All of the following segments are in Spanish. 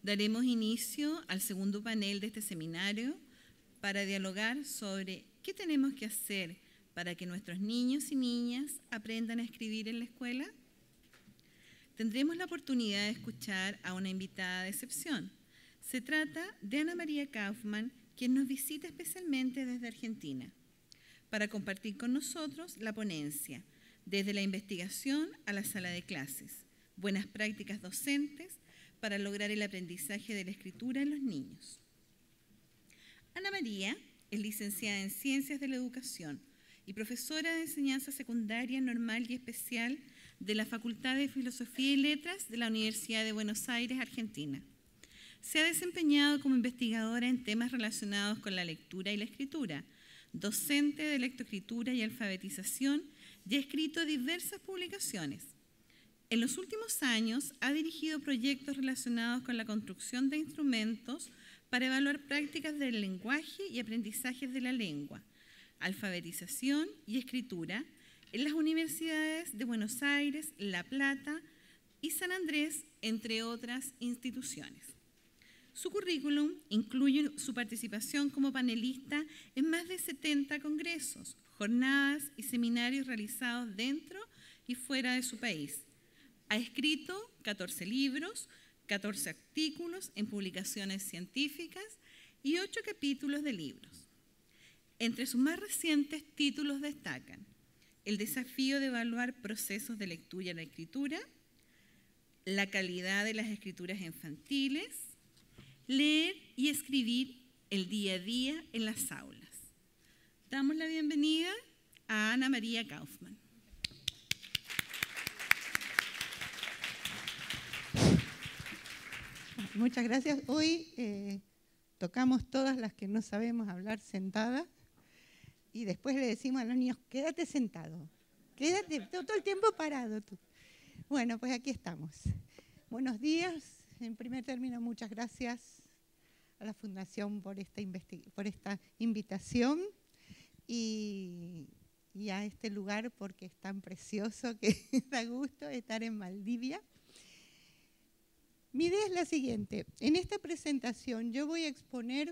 Daremos inicio al segundo panel de este seminario para dialogar sobre qué tenemos que hacer para que nuestros niños y niñas aprendan a escribir en la escuela. Tendremos la oportunidad de escuchar a una invitada de excepción. Se trata de Ana María Kaufman, quien nos visita especialmente desde Argentina, para compartir con nosotros la ponencia, desde la investigación a la sala de clases, buenas prácticas docentes para lograr el aprendizaje de la escritura en los niños. Ana María es licenciada en Ciencias de la Educación y profesora de enseñanza secundaria, normal y especial de la Facultad de Filosofía y Letras de la Universidad de Buenos Aires, Argentina. Se ha desempeñado como investigadora en temas relacionados con la lectura y la escritura, docente de lectoescritura y alfabetización, y ha escrito diversas publicaciones. En los últimos años ha dirigido proyectos relacionados con la construcción de instrumentos para evaluar prácticas del lenguaje y aprendizajes de la lengua, alfabetización y escritura en las universidades de Buenos Aires, La Plata y San Andrés, entre otras instituciones. Su currículum incluye su participación como panelista en más de 70 congresos, jornadas y seminarios realizados dentro y fuera de su país. Ha escrito 14 libros, 14 artículos en publicaciones científicas y 8 capítulos de libros. Entre sus más recientes títulos destacan El desafío de evaluar procesos de lectura y la escritura, La calidad de las escrituras infantiles, Leer y escribir el día a día en las aulas. Damos la bienvenida a Ana María Kaufman. Muchas gracias. Hoy tocamos todas las que no sabemos hablar sentadas y después le decimos a los niños, quédate sentado, quédate todo el tiempo parado tú. Bueno, pues aquí estamos. Buenos días. En primer término, muchas gracias a la Fundación por esta invitación y a este lugar porque es tan precioso que da gusto estar en Valdivia. Mi idea es la siguiente. En esta presentación yo voy a exponer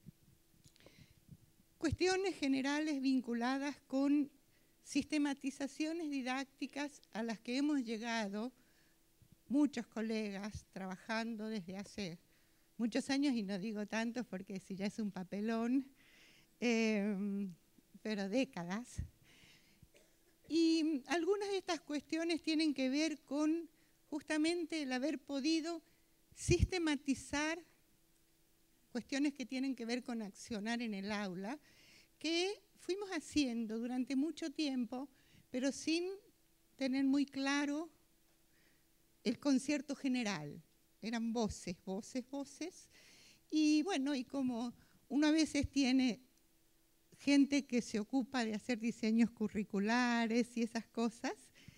cuestiones generales vinculadas con sistematizaciones didácticas a las que hemos llegado muchos colegas trabajando desde hace muchos años, y no digo tantos porque si ya es un papelón, pero décadas. Y algunas de estas cuestiones tienen que ver con justamente el haber podido sistematizar cuestiones que tienen que ver con accionar en el aula, que fuimos haciendo durante mucho tiempo, pero sin tener muy claro el concierto general. Eran voces. Y bueno, y como uno a veces tiene gente que se ocupa de hacer diseños curriculares y esas cosas,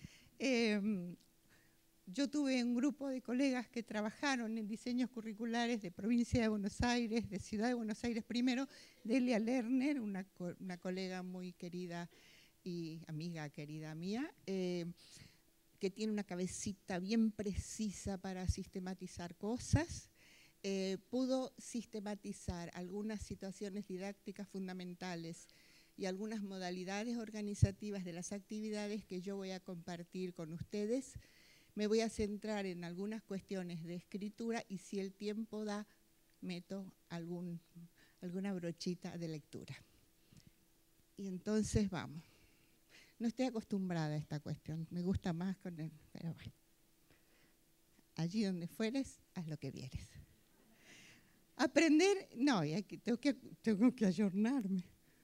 yo tuve un grupo de colegas que trabajaron en diseños curriculares de Provincia de Buenos Aires, de Ciudad de Buenos Aires primero, Delia Lerner, una colega muy querida y amiga querida mía, que tiene una cabecita bien precisa para sistematizar cosas, pudo sistematizar algunas situaciones didácticas fundamentales y algunas modalidades organizativas de las actividades que yo voy a compartir con ustedes. Me voy a centrar en algunas cuestiones de escritura y si el tiempo da, meto alguna brochita de lectura. Y entonces vamos. No estoy acostumbrada a esta cuestión, me gusta más con él, pero bueno. Allí donde fueres, haz lo que vieres. Aprender, no, tengo que ayornarme.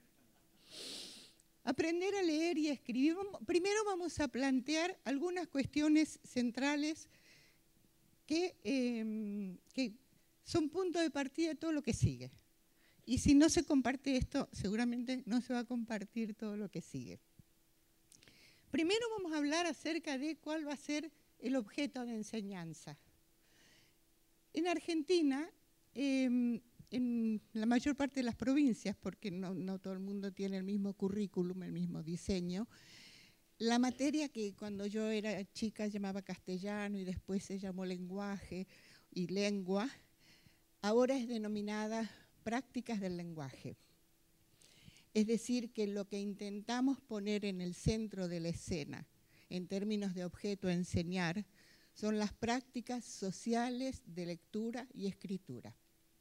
Aprender a leer y a escribir. Primero vamos a plantear algunas cuestiones centrales que son punto de partida de todo lo que sigue. Y si no se comparte esto, seguramente no se va a compartir todo lo que sigue. Primero vamos a hablar acerca de cuál va a ser el objeto de enseñanza. En Argentina, en la mayor parte de las provincias, porque no todo el mundo tiene el mismo currículum, el mismo diseño, la materia que cuando yo era chica llamaba castellano y después se llamó lenguaje y lengua, ahora es denominada prácticas del lenguaje. Es decir, que lo que intentamos poner en el centro de la escena, en términos de objeto a enseñar, son las prácticas sociales de lectura y escritura.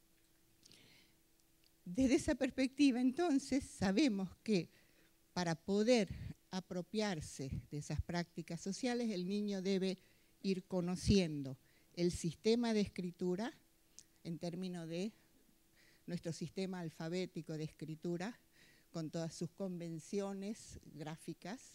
Desde esa perspectiva, entonces, sabemos que para poder apropiarse de esas prácticas sociales, el niño debe ir conociendo el sistema de escritura, en términos de nuestro sistema alfabético de escritura, con todas sus convenciones gráficas,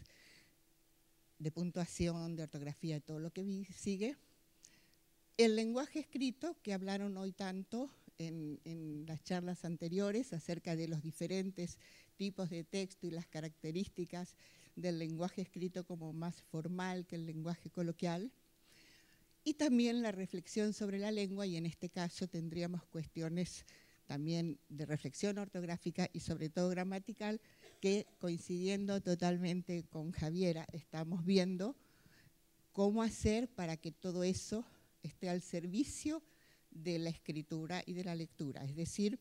de puntuación, de ortografía, todo lo que sigue. El lenguaje escrito, que hablaron hoy tanto en las charlas anteriores acerca de los diferentes tipos de texto y las características del lenguaje escrito como más formal que el lenguaje coloquial. Y también la reflexión sobre la lengua, y en este caso tendríamos cuestiones también de reflexión ortográfica y sobre todo gramatical, que coincidiendo totalmente con Javiera, estamos viendo cómo hacer para que todo eso esté al servicio de la escritura y de la lectura. Es decir,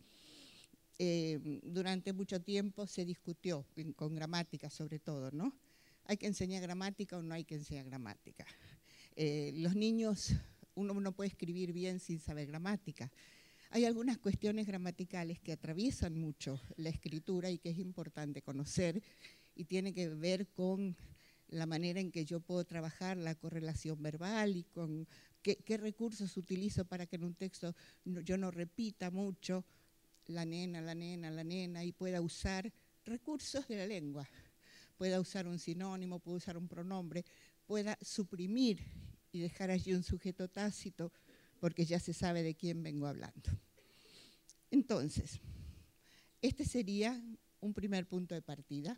durante mucho tiempo se discutió, con gramática sobre todo, ¿no? ¿Hay que enseñar gramática o no hay que enseñar gramática? Los niños, uno no puede escribir bien sin saber gramática. Hay algunas cuestiones gramaticales que atraviesan mucho la escritura y que es importante conocer, y tiene que ver con la manera en que yo puedo trabajar la correlación verbal y con qué recursos utilizo para que en un texto yo no repita mucho la nena, la nena, la nena, y pueda usar recursos de la lengua. Pueda usar un sinónimo, pueda usar un pronombre, pueda suprimir y dejar allí un sujeto tácito, porque ya se sabe de quién vengo hablando. Entonces, este sería un primer punto de partida.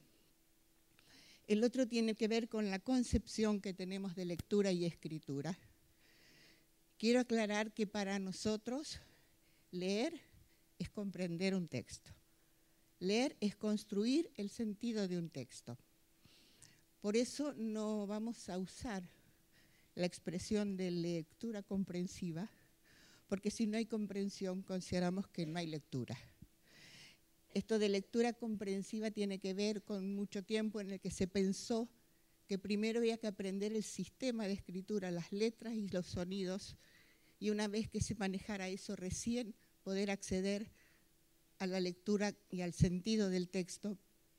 El otro tiene que ver con la concepción que tenemos de lectura y escritura. Quiero aclarar que para nosotros leer es comprender un texto. Leer es construir el sentido de un texto. Por eso no vamos a usar la expresión de lectura comprensiva, porque si no hay comprensión consideramos que no hay lectura. Esto de lectura comprensiva tiene que ver con mucho tiempo en el que se pensó que primero había que aprender el sistema de escritura, las letras y los sonidos, y una vez que se manejara eso recién poder acceder a la lectura y al sentido del texto.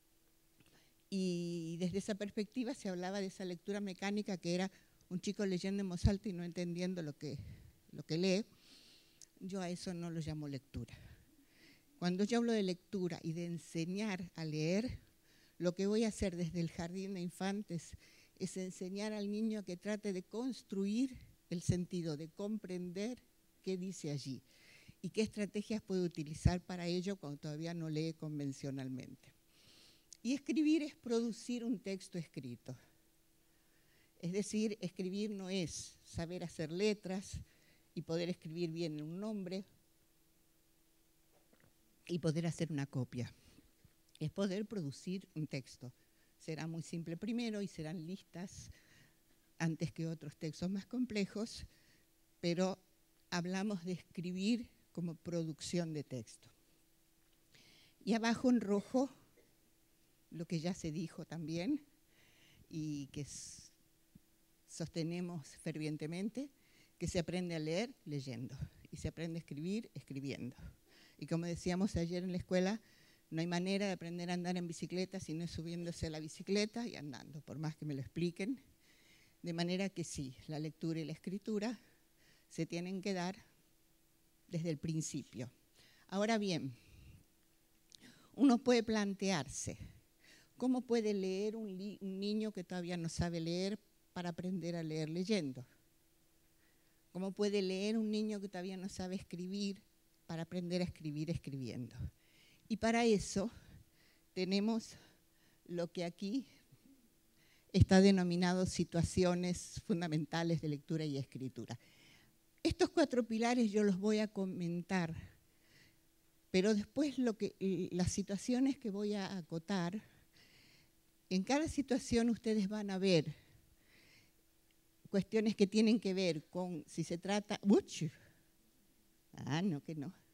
Y desde esa perspectiva se hablaba de esa lectura mecánica, que era un chico leyendo en voz alta y no entendiendo lo que lee. Yo a eso no lo llamo lectura. Cuando yo hablo de lectura y de enseñar a leer, lo que voy a hacer desde el jardín de infantes es enseñar al niño que trate de construir el sentido, de comprender qué dice allí y qué estrategias puede utilizar para ello cuando todavía no lee convencionalmente. Y escribir es producir un texto escrito. Es decir, escribir no es saber hacer letras y poder escribir bien un nombre y poder hacer una copia. Es poder producir un texto. Será muy simple primero y serán listas antes que otros textos más complejos, pero hablamos de escribir como producción de texto. Y abajo en rojo, lo que ya se dijo también y que sostenemos fervientemente, que se aprende a leer leyendo y se aprende a escribir escribiendo. Y como decíamos ayer en la escuela, no hay manera de aprender a andar en bicicleta si no es subiéndose a la bicicleta y andando, por más que me lo expliquen. De manera que sí, la lectura y la escritura se tienen que dar desde el principio. Ahora bien, uno puede plantearse, ¿cómo puede leer un niño que todavía no sabe leer para aprender a leer leyendo? ¿Cómo puede leer un niño que todavía no sabe escribir para aprender a escribir escribiendo? Y para eso tenemos lo que aquí está denominado situaciones fundamentales de lectura y escritura. Estos 4 pilares yo los voy a comentar, pero después las situaciones que voy a acotar, en cada situación ustedes van a ver cuestiones que tienen que ver con si se trata... no, que no.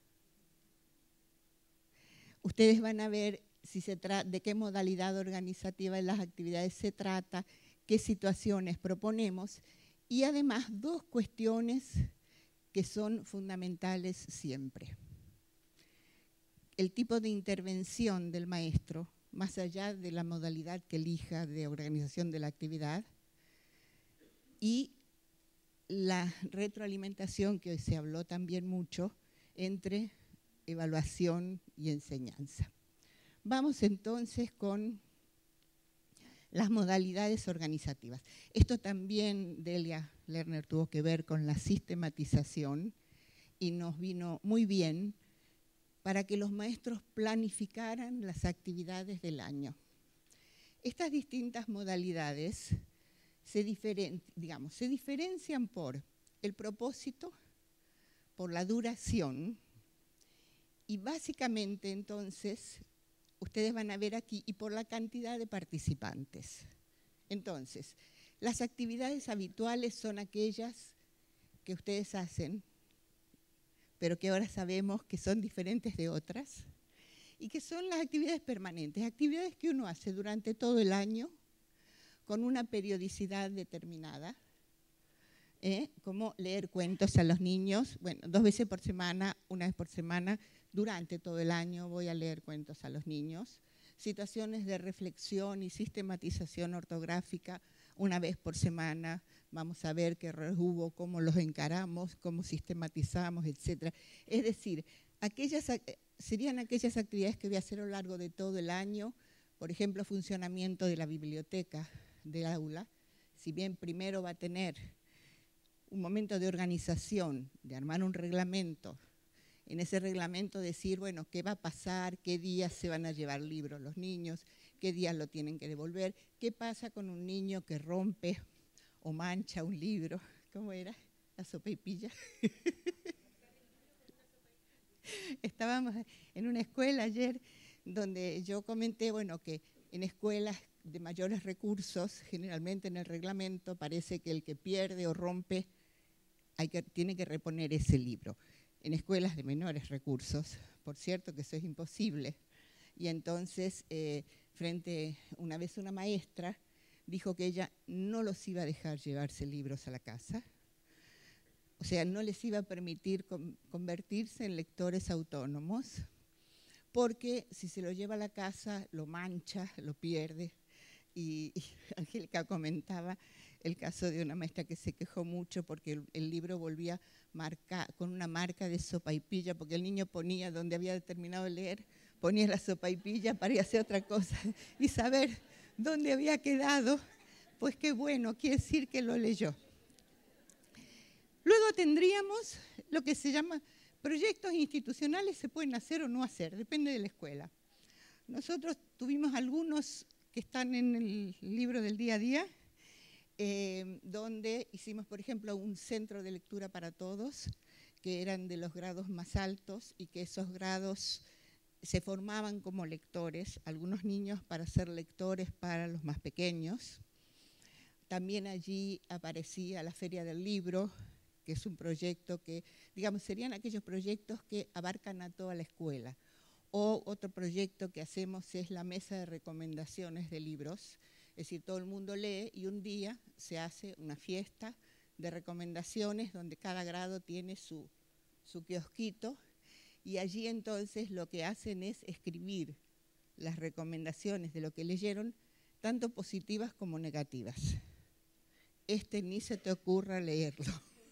Ustedes van a ver de qué modalidad organizativa de las actividades se trata, qué situaciones proponemos, y además 2 cuestiones que son fundamentales siempre. El tipo de intervención del maestro, más allá de la modalidad que elija de organización de la actividad, y la retroalimentación, que hoy se habló también mucho, entre evaluación y enseñanza. Vamos entonces con las modalidades organizativas. Esto también Delia Lerner tuvo que ver con la sistematización y nos vino muy bien para que los maestros planificaran las actividades del año. Estas distintas modalidades se diferencian por el propósito, por la duración, y básicamente entonces ustedes van a ver aquí, y por la cantidad de participantes. Entonces, las actividades habituales son aquellas que ustedes hacen, pero que ahora sabemos que son diferentes de otras, y que son las actividades permanentes, actividades que uno hace durante todo el año, con una periodicidad determinada, como leer cuentos a los niños, bueno, 2 veces por semana, 1 vez por semana, durante todo el año voy a leer cuentos a los niños. Situaciones de reflexión y sistematización ortográfica, 1 vez por semana, vamos a ver qué errores hubo, cómo los encaramos, cómo sistematizamos, etc. Es decir, serían aquellas actividades que voy a hacer a lo largo de todo el año, por ejemplo, funcionamiento de la biblioteca del aula. Si bien primero va a tener un momento de organización, de armar un reglamento, en ese reglamento decir, bueno, qué va a pasar, qué días se van a llevar libros los niños, qué días lo tienen que devolver, qué pasa con un niño que rompe o mancha un libro. ¿Cómo era? La sopaipilla. Estábamos en una escuela ayer donde yo comenté, bueno, que en escuelas de mayores recursos, generalmente en el reglamento parece que el que pierde o rompe tiene que reponer ese libro. En escuelas de menores recursos, por cierto que eso es imposible. Y entonces, una vez una maestra dijo que ella no los iba a dejar llevarse libros a la casa, o sea, no les iba a permitir convertirse en lectores autónomos, porque si se lo lleva a la casa, lo mancha, lo pierde. Y Angélica comentaba el caso de una maestra que se quejó mucho porque el libro volvía con una marca de sopaipilla, porque el niño ponía donde había terminado de leer, ponía la sopaipilla para ir a hacer otra cosa y saber dónde había quedado, pues qué bueno, quiere decir que lo leyó. Luego tendríamos lo que se llama proyectos institucionales, se pueden hacer o no hacer, depende de la escuela. Nosotros tuvimos algunos que están en el libro del día a día, donde hicimos, por ejemplo, un centro de lectura para todos, que eran de los grados más altos y que esos grados se formaban como lectores, algunos niños para ser lectores para los más pequeños. También allí aparecía la Feria del Libro, que es un proyecto que, digamos, serían aquellos proyectos que abarcan a toda la escuela. O otro proyecto que hacemos es la mesa de recomendaciones de libros, es decir, todo el mundo lee y un día se hace una fiesta de recomendaciones donde cada grado tiene su kiosquito y allí entonces lo que hacen es escribir las recomendaciones de lo que leyeron, tanto positivas como negativas. Ni se te ocurra leerlo.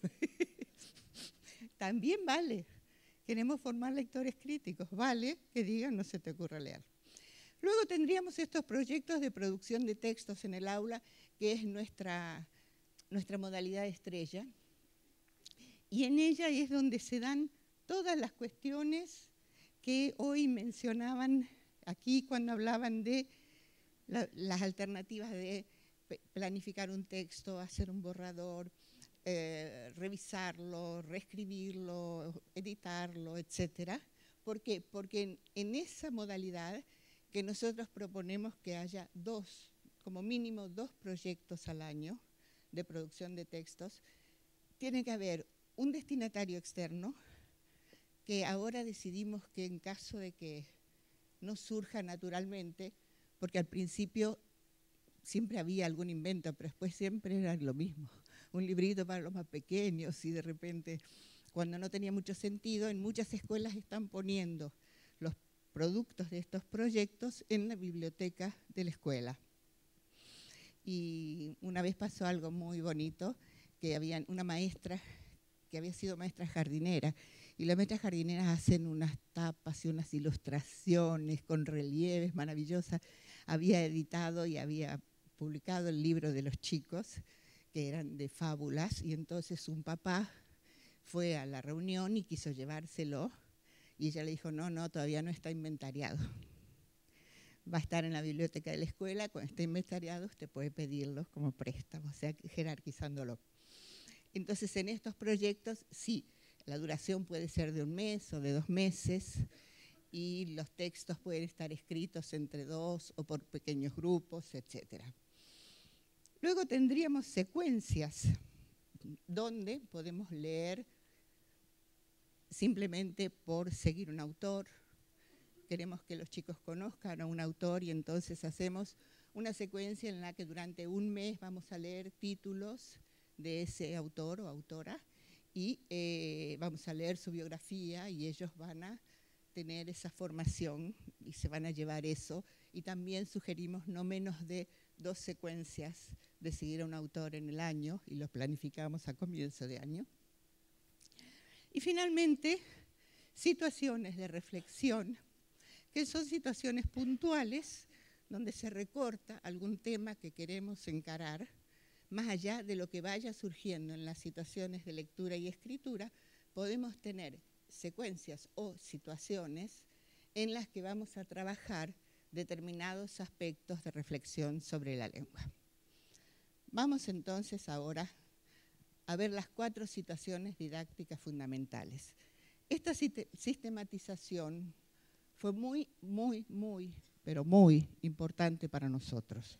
También vale. Queremos formar lectores críticos, vale que digan no se te ocurra leer. Luego tendríamos estos proyectos de producción de textos en el aula, que es nuestra modalidad estrella, y en ella es donde se dan todas las cuestiones que hoy mencionaban aquí cuando hablaban de las alternativas de planificar un texto, hacer un borrador, revisarlo, reescribirlo, editarlo, etc. ¿Por qué? Porque en esa modalidad que nosotros proponemos que haya como mínimo 2 proyectos al año de producción de textos, tiene que haber un destinatario externo, que ahora decidimos que en caso de que no surja naturalmente, porque al principio siempre había algún invento, pero después siempre era lo mismo. Un librito para los más pequeños y de repente, cuando no tenía mucho sentido, en muchas escuelas están poniendo los productos de estos proyectos en la biblioteca de la escuela. Y una vez pasó algo muy bonito, que había una maestra que había sido maestra jardinera, y las maestras jardineras hacen unas tapas y unas ilustraciones con relieves maravillosas. Había editado y había publicado el libro de los chicos, que eran de fábulas, y entonces un papá fue a la reunión y quiso llevárselo, y ella le dijo, no, todavía no está inventariado. Va a estar en la biblioteca de la escuela, cuando esté inventariado usted puede pedirlo como préstamo, o sea, jerarquizándolo. Entonces, en estos proyectos, sí, la duración puede ser de 1 mes o de 2 meses, y los textos pueden estar escritos entre 2 o por pequeños grupos, etc. Luego tendríamos secuencias, donde podemos leer simplemente por seguir un autor. Queremos que los chicos conozcan a un autor y entonces hacemos una secuencia en la que durante 1 mes vamos a leer títulos de ese autor o autora y vamos a leer su biografía y ellos van a tener esa formación y se van a llevar eso. Y también sugerimos no menos de 2 secuencias de seguir a un autor en el año y los planificamos a comienzo de año. Y finalmente, situaciones de reflexión, que son situaciones puntuales donde se recorta algún tema que queremos encarar, más allá de lo que vaya surgiendo en las situaciones de lectura y escritura. Podemos tener secuencias o situaciones en las que vamos a trabajar determinados aspectos de reflexión sobre la lengua. Vamos entonces ahora a ver las 4 situaciones didácticas fundamentales. Esta sistematización fue muy importante para nosotros.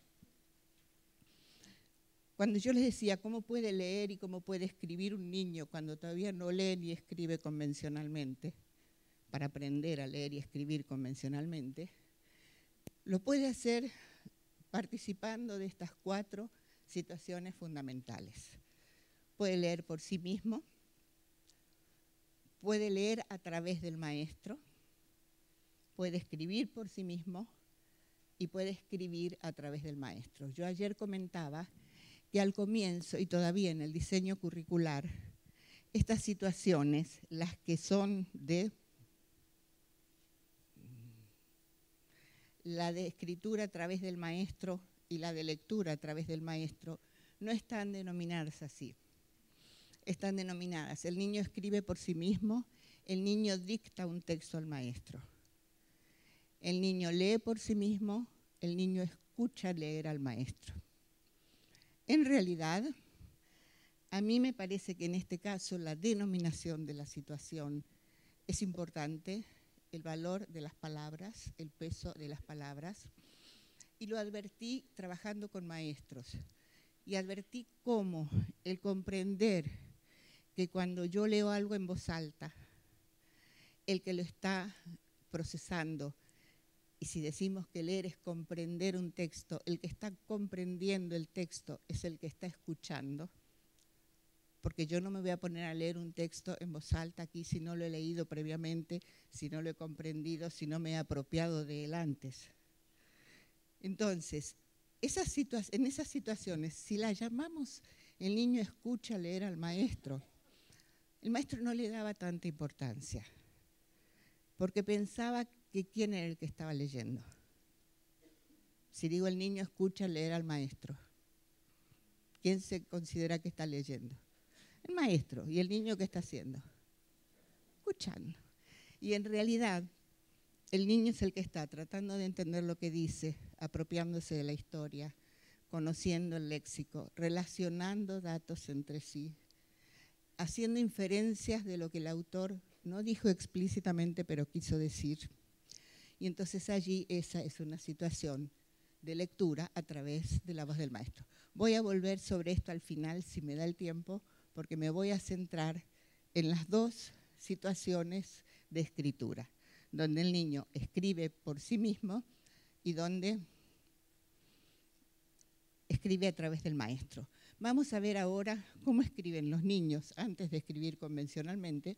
Cuando yo les decía cómo puede leer y cómo puede escribir un niño cuando todavía no lee ni escribe convencionalmente, para aprender a leer y escribir convencionalmente, lo puede hacer participando de estas 4 situaciones fundamentales. Puede leer por sí mismo, puede leer a través del maestro, puede escribir por sí mismo y puede escribir a través del maestro. Yo ayer comentaba que al comienzo y todavía en el diseño curricular, estas situaciones, las que son la de escritura a través del maestro y la de lectura a través del maestro, no están denominadas así. Están denominadas, el niño escribe por sí mismo, el niño dicta un texto al maestro. El niño lee por sí mismo, el niño escucha leer al maestro. En realidad, a mí me parece que en este caso la denominación de la situación es importante, el valor de las palabras, el peso de las palabras, y lo advertí trabajando con maestros, y advertí cómo el comprender que cuando yo leo algo en voz alta, el que lo está procesando, y si decimos que leer es comprender un texto, el que está comprendiendo el texto es el que está escuchando, porque yo no me voy a poner a leer un texto en voz alta aquí si no lo he leído previamente, si no lo he comprendido, si no me he apropiado de él antes. Entonces, en esas situaciones, si las llamamos el niño escucha leer al maestro, el maestro no le daba tanta importancia, porque pensaba que quién era el que estaba leyendo. Si digo el niño escucha leer al maestro, ¿quién se considera que está leyendo? El maestro. ¿Y el niño qué está haciendo? Escuchando. Y en realidad, el niño es el que está tratando de entender lo que dice, apropiándose de la historia, conociendo el léxico, relacionando datos entre sí, haciendo inferencias de lo que el autor no dijo explícitamente, pero quiso decir. Y entonces allí esa es una situación de lectura a través de la voz del maestro. Voy a volver sobre esto al final, si me da el tiempo, porque me voy a centrar en las 2 situaciones de escritura. donde el niño escribe por sí mismo y donde escribe a través del maestro. Vamos a ver ahora cómo escriben los niños antes de escribir convencionalmente.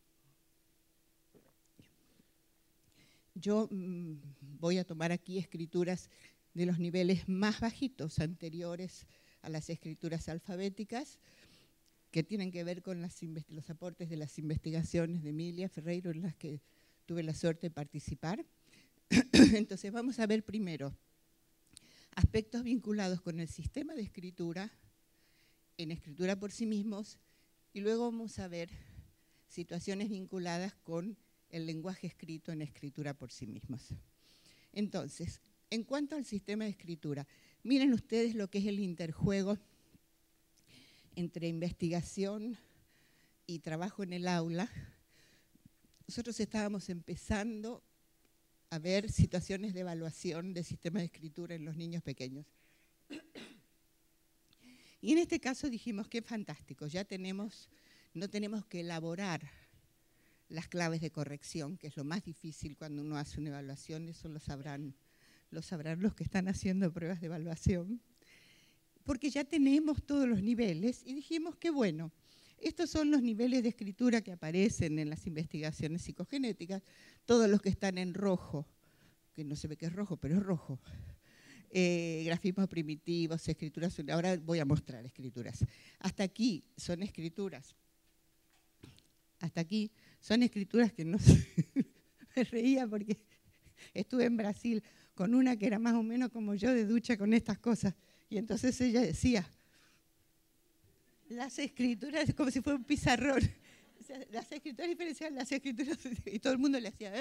Yo voy a tomar aquí escrituras de los niveles más bajitos, anteriores a las escrituras alfabéticas, que tienen que ver con los aportes de las investigaciones de Emilia Ferreiro, en las que tuve la suerte de participar. Entonces vamos a ver primero aspectos vinculados con el sistema de escritura, en escritura por sí mismos, y luego vamos a ver situaciones vinculadas con el lenguaje escrito en escritura por sí mismos. Entonces, en cuanto al sistema de escritura, miren ustedes lo que es el interjuego entre investigación y trabajo en el aula. Nosotros estábamos empezando a ver situaciones de evaluación del sistema de escritura en los niños pequeños. Y en este caso dijimos que fantástico, ya no tenemos que elaborar las claves de corrección, que es lo más difícil cuando uno hace una evaluación, eso lo sabrán los que están haciendo pruebas de evaluación, porque ya tenemos todos los niveles y dijimos que bueno, estos son los niveles de escritura que aparecen en las investigaciones psicogenéticas, todos los que están en rojo, que no se ve que es rojo, pero es rojo. Grafismos primitivos, escrituras, ahora voy a mostrar escrituras. Hasta aquí son escrituras que no sé, me reía porque estuve en Brasil con una que era más o menos como yo de ducha con estas cosas, y entonces ella decía, las escrituras, como si fuera un pizarrón, o sea, las escrituras diferenciadas, las escrituras, y todo el mundo le hacía,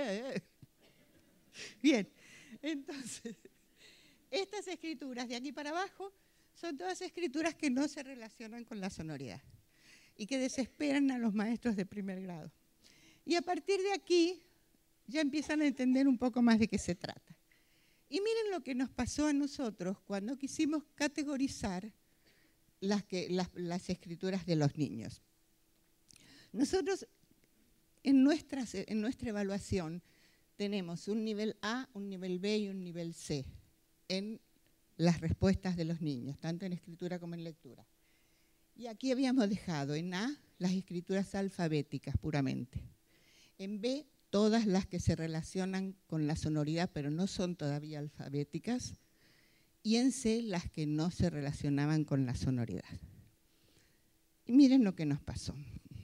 Bien, entonces, estas escrituras de aquí para abajo son todas escrituras que no se relacionan con la sonoridad y que desesperan a los maestros de primer grado. Y a partir de aquí ya empiezan a entender un poco más de qué se trata. Y miren lo que nos pasó a nosotros cuando quisimos categorizar las escrituras de los niños. Nosotros en nuestra evaluación tenemos un nivel A, un nivel B y un nivel C en las respuestas de los niños, tanto en escritura como en lectura. Y aquí habíamos dejado en A las escrituras alfabéticas puramente, en B todas las que se relacionan con la sonoridad pero no son todavía alfabéticas, y en C las que no se relacionaban con la sonoridad. Y miren lo que nos pasó.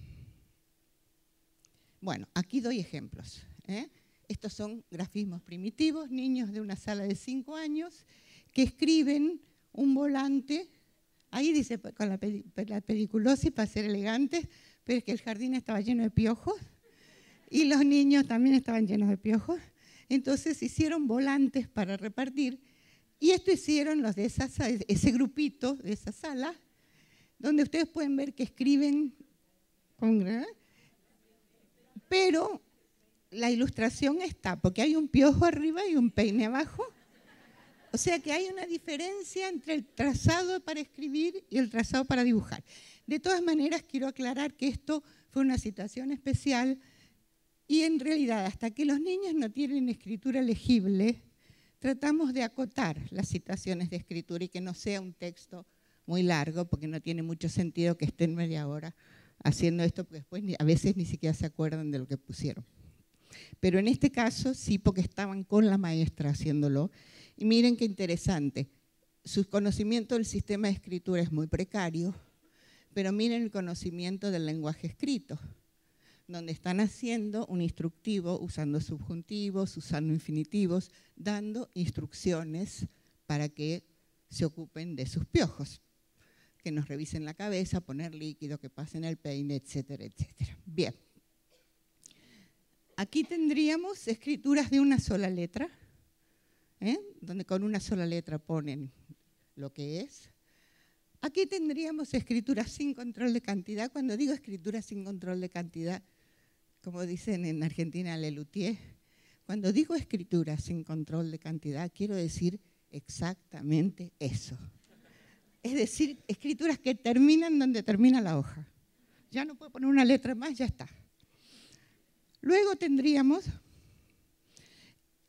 Bueno, aquí doy ejemplos. Estos son grafismos primitivos, niños de una sala de 5 años que escriben un volante, ahí dice con la pediculosis para ser elegantes, pero es que el jardín estaba lleno de piojos y los niños también estaban llenos de piojos. Entonces hicieron volantes para repartir. Y esto hicieron los de ese grupito de esa sala, donde ustedes pueden ver que escriben pero la ilustración está, porque hay un piojo arriba y un peine abajo. O sea que hay una diferencia entre el trazado para escribir y el trazado para dibujar. De todas maneras, quiero aclarar que esto fue una situación especial y en realidad, hasta que los niños no tienen escritura legible, tratamos de acotar las situaciones de escritura y que no sea un texto muy largo, porque no tiene mucho sentido que estén media hora haciendo esto, porque después a veces ni siquiera se acuerdan de lo que pusieron. Pero en este caso sí, porque estaban con la maestra haciéndolo. Y miren qué interesante, su conocimiento del sistema de escritura es muy precario, pero miren el conocimiento del lenguaje escrito, donde están haciendo un instructivo usando subjuntivos, usando infinitivos, dando instrucciones para que se ocupen de sus piojos, que nos revisen la cabeza, poner líquido, que pasen el peine, etcétera, etcétera. Bien. Aquí tendríamos escrituras de una sola letra, donde con una sola letra ponen lo que es. Aquí tendríamos escrituras sin control de cantidad. Cuando digo escrituras sin control de cantidad, como dicen en Argentina, Lelutier, cuando digo escritura sin control de cantidad, quiero decir exactamente eso. Es decir, escrituras que terminan donde termina la hoja. Ya no puedo poner una letra más, ya está. Luego tendríamos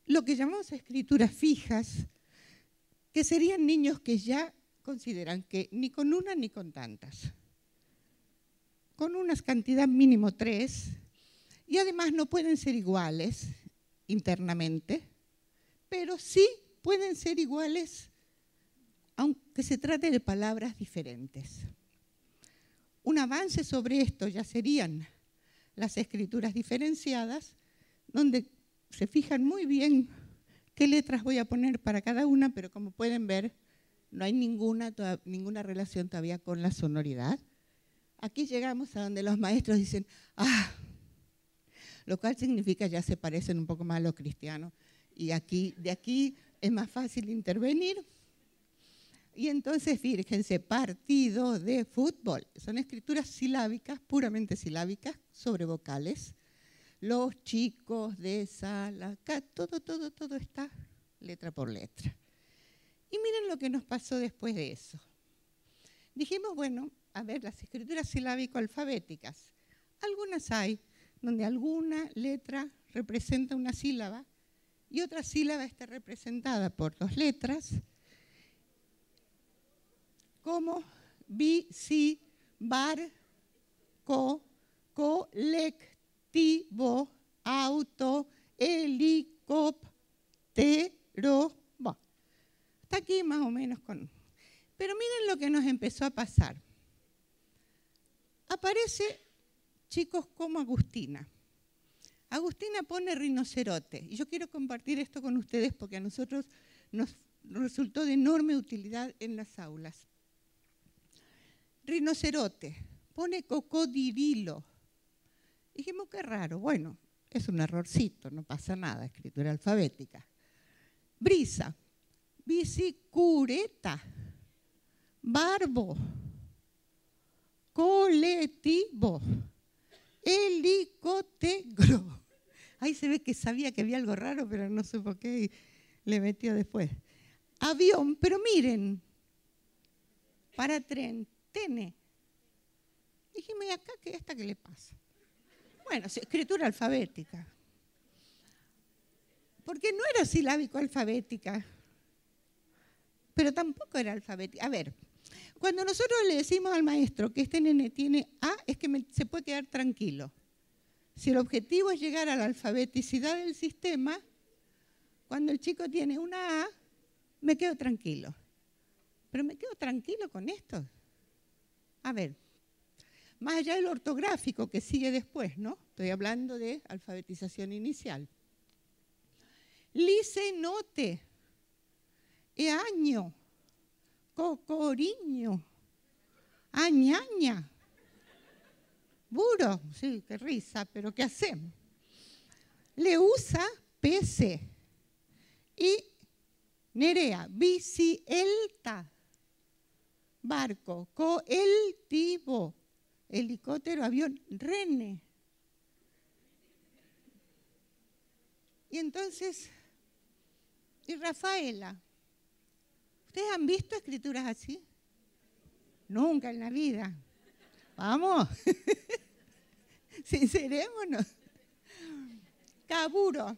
lo que llamamos escrituras fijas, que serían niños que ya consideran que ni con una ni con tantas, con una cantidad mínimo 3, y además no pueden ser iguales internamente, pero sí pueden ser iguales aunque se trate de palabras diferentes. Un avance sobre esto ya serían las escrituras diferenciadas, donde se fijan muy bien qué letras voy a poner para cada una, pero como pueden ver, no hay ninguna relación todavía con la sonoridad. Aquí llegamos a donde los maestros dicen, lo cual significa ya se parecen un poco más a los cristianos, y de aquí es más fácil intervenir. Y entonces, fíjense, partido de fútbol. Son escrituras silábicas, puramente silábicas, sobre vocales. Los chicos de sala, acá, todo está letra por letra. Y miren lo que nos pasó después de eso. Dijimos, bueno, a ver, las escrituras silábico-alfabéticas. Algunas hay donde alguna letra representa una sílaba y otra sílaba está representada por 2 letras, como bi, si, bar, colectivo, auto, helicóptero. Bueno, hasta aquí más o menos con... Pero miren lo que nos empezó a pasar. Aparece chicos como Agustina. Agustina pone rinocerote. Y yo quiero compartir esto con ustedes porque a nosotros nos resultó de enorme utilidad en las aulas. Rinocerote, pone cocodrilo. Dijimos, qué raro. Bueno, es un errorcito, no pasa nada, escritura alfabética. Brisa, bicicureta, barbo, colectivo, helicóptero. Ahí se ve que sabía que había algo raro, pero no supo qué y le metió después. Avión, pero miren, para tren, tene. Dijimos, ¿y acá qué le pasa? Bueno, escritura alfabética. Porque no era silábico-alfabética, pero tampoco era alfabética. A ver, cuando nosotros le decimos al maestro que este nene tiene A, es que se puede quedar tranquilo. Si el objetivo es llegar a la alfabeticidad del sistema, cuando el chico tiene una A, me quedo tranquilo. Pero me quedo tranquilo con esto. A ver, más allá del ortográfico que sigue después, ¿no? Estoy hablando de alfabetización inicial. Licenote, eaño, cocoriño, añaña, buro, sí, qué risa, pero ¿qué hacemos? Leusa, pese, y Nerea, bicielta, barco, colectivo, helicóptero, avión, rene. Y entonces, y Rafaela, ¿ustedes han visto escrituras así? Nunca en la vida. Vamos, sincerémonos. Caburo,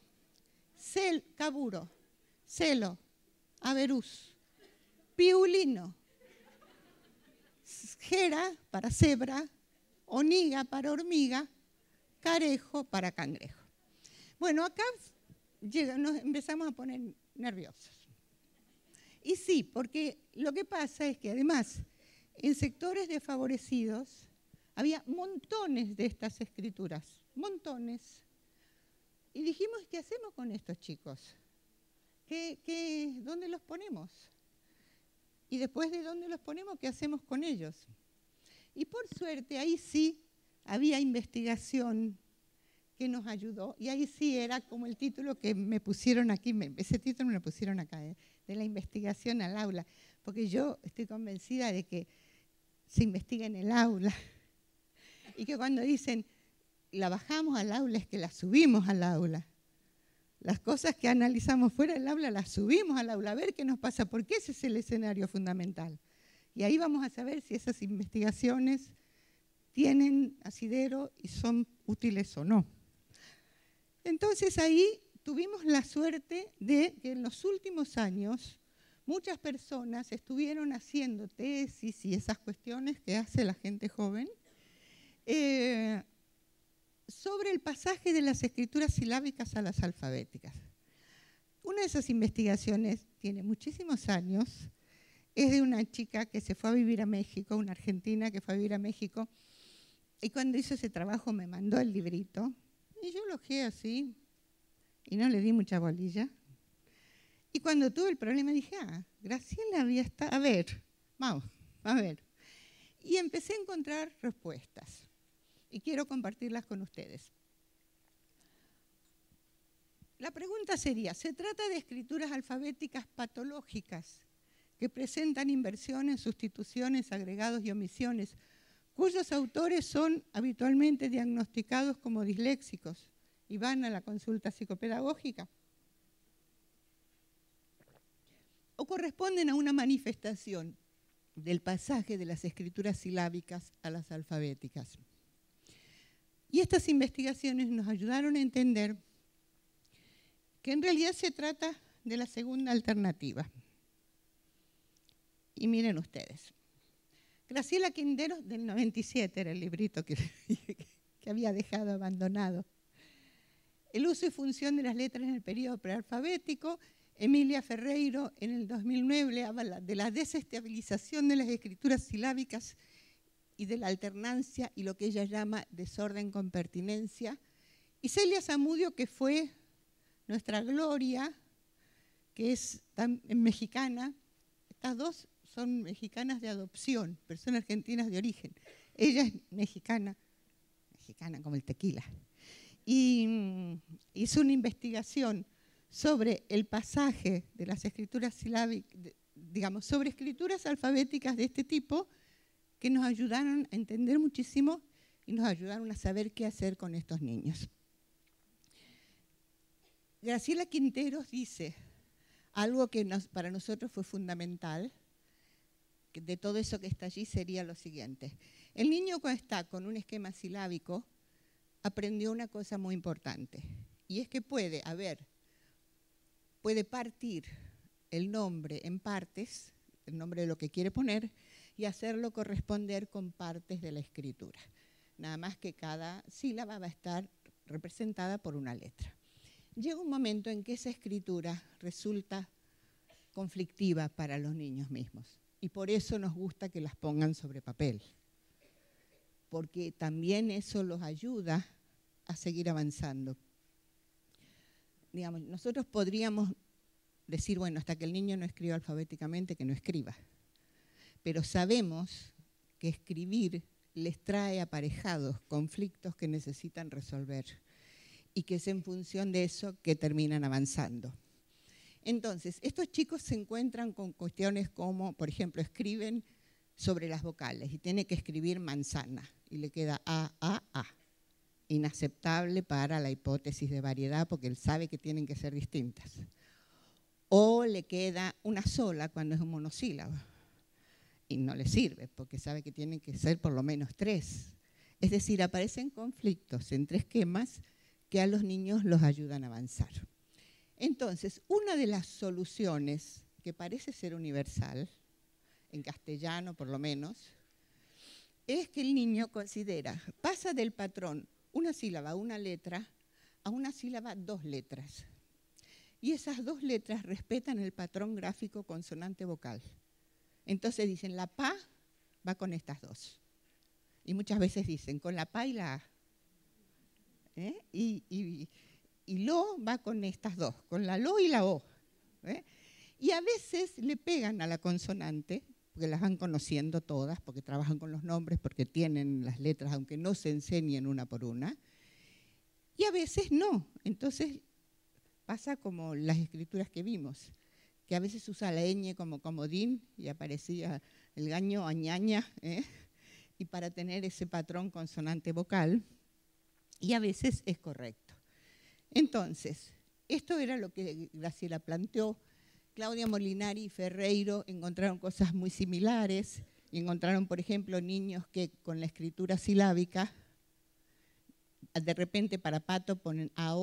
caburo, celo, averús, piulino, jera para cebra, oniga para hormiga, carejo para cangrejo. Bueno, acá nos empezamos a poner nerviosos. Y sí, porque lo que pasa es que además en sectores desfavorecidos había montones de estas escrituras, montones. Y dijimos, ¿qué hacemos con estos chicos? ¿Dónde los ponemos? Y después de dónde los ponemos, ¿qué hacemos con ellos? Y por suerte, ahí sí había investigación que nos ayudó. Y ahí sí era como el título que me pusieron aquí, ese título me lo pusieron acá, de la investigación al aula. Porque yo estoy convencida de que se investiga en el aula. Y que cuando dicen, la bajamos al aula, es que la subimos al aula. Las cosas que analizamos fuera del aula las subimos al aula, a ver qué nos pasa, porque ese es el escenario fundamental. Y ahí vamos a saber si esas investigaciones tienen asidero y son útiles o no. Entonces ahí tuvimos la suerte de que en los últimos años muchas personas estuvieron haciendo tesis y esas cuestiones que hace la gente joven sobre el pasaje de las escrituras silábicas a las alfabéticas. Una de esas investigaciones tiene muchísimos años, es de una chica que se fue a vivir a México, una argentina que fue a vivir a México, y cuando hizo ese trabajo me mandó el librito, y yo lo ojeé así, y no le di mucha bolilla. Y cuando tuve el problema dije, Graciela había estado, a ver, vamos, a ver. Y empecé a encontrar respuestas, y quiero compartirlas con ustedes. La pregunta sería, ¿se trata de escrituras alfabéticas patológicas que presentan inversiones, sustituciones, agregados y omisiones, cuyos autores son habitualmente diagnosticados como disléxicos y van a la consulta psicopedagógica? ¿O corresponden a una manifestación del pasaje de las escrituras silábicas a las alfabéticas? Y estas investigaciones nos ayudaron a entender que en realidad se trata de la segunda alternativa. Y miren ustedes, Graciela Quinteros, del 97 era el librito que había dejado abandonado. El uso y función de las letras en el periodo prealfabético. Emilia Ferreiro, en el 2009, habla de la desestabilización de las escrituras silábicas y de la alternancia y lo que ella llama desorden con pertinencia. Y Celia Zamudio, que fue nuestra Gloria, que es mexicana. Estas dos son mexicanas de adopción, personas argentinas de origen. Ella es mexicana como el tequila. Y hizo una investigación sobre el pasaje de las escrituras silábicas, digamos, sobre escrituras alfabéticas de este tipo, que nos ayudaron a entender muchísimo y nos ayudaron a saber qué hacer con estos niños. Graciela Quinteros dice algo que para nosotros fue fundamental, que de todo eso que está allí sería lo siguiente. El niño, cuando está con un esquema silábico, aprendió una cosa muy importante, y es que puede partir el nombre en partes, el nombre de lo que quiere poner, y hacerlo corresponder con partes de la escritura. Nada más que cada sílaba va a estar representada por una letra. Llega un momento en que esa escritura resulta conflictiva para los niños mismos, y por eso nos gusta que las pongan sobre papel, porque también eso los ayuda a seguir avanzando. Digamos, nosotros podríamos decir, bueno, hasta que el niño no escriba alfabéticamente, que no escriba. Pero sabemos que escribir les trae aparejados conflictos que necesitan resolver y que es en función de eso que terminan avanzando. Entonces, estos chicos se encuentran con cuestiones como, por ejemplo, escriben sobre las vocales y tiene que escribir manzana y le queda A. Inaceptable para la hipótesis de variedad porque él sabe que tienen que ser distintas. O le queda una sola cuando es un monosílabo y no le sirve porque sabe que tienen que ser por lo menos 3. Es decir, aparecen conflictos entre esquemas que a los niños los ayudan a avanzar. Entonces, una de las soluciones que parece ser universal, en castellano por lo menos, es que el niño pasa del patrón una sílaba, una letra, a una sílaba, 2 letras. Y esas 2 letras respetan el patrón gráfico consonante-vocal. Entonces dicen, la PA va con estas 2. Y muchas veces dicen, con la PA y la A. Y lo va con estas 2, con la LO y la O. Y a veces le pegan a la consonante, porque las van conociendo todas, porque trabajan con los nombres, porque tienen las letras, aunque no se enseñen una por una. Y a veces no. Entonces pasa como las escrituras que vimos, que a veces usa la ñ como comodín y aparecía el gaño añaña, y para tener ese patrón consonante vocal, y a veces es correcto. Entonces, esto era lo que Graciela planteó. Claudia Molinari y Ferreiro encontraron cosas muy similares, y encontraron, por ejemplo, niños que con la escritura silábica, de repente para pato ponen AO,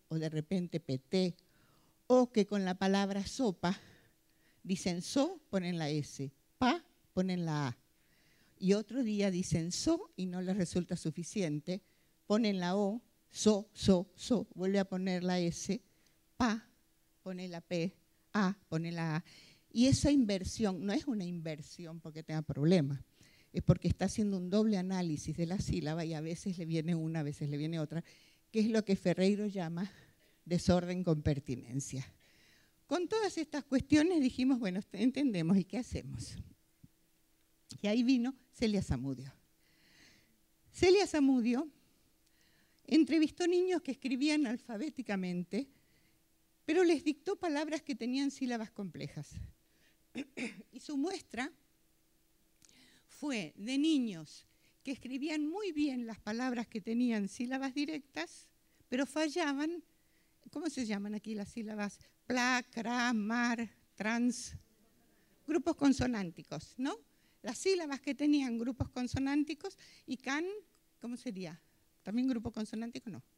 o de repente PT, o que con la palabra sopa dicen so, ponen la S, pa, ponen la A. Y otro día dicen so y no les resulta suficiente, ponen la O, so, vuelve a poner la S, pa, pone la P, A, pone la A. Y esa inversión no es una inversión porque tenga problemas, es porque está haciendo un doble análisis de la sílaba y a veces le viene una, a veces le viene otra, que es lo que Ferreiro llama desorden con pertinencia. Con todas estas cuestiones dijimos, bueno, entendemos, ¿y qué hacemos? Y ahí vino Celia Zamudio. Celia Zamudio entrevistó niños que escribían alfabéticamente, pero les dictó palabras que tenían sílabas complejas. Y su muestra fue de niños que escribían muy bien las palabras que tenían sílabas directas, pero fallaban, ¿cómo se llaman aquí las sílabas? Pla, cra, mar, trans, grupos consonánticos, ¿no? Las sílabas que tenían grupos consonánticos y can, ¿cómo sería? ¿También grupo consonántico? No.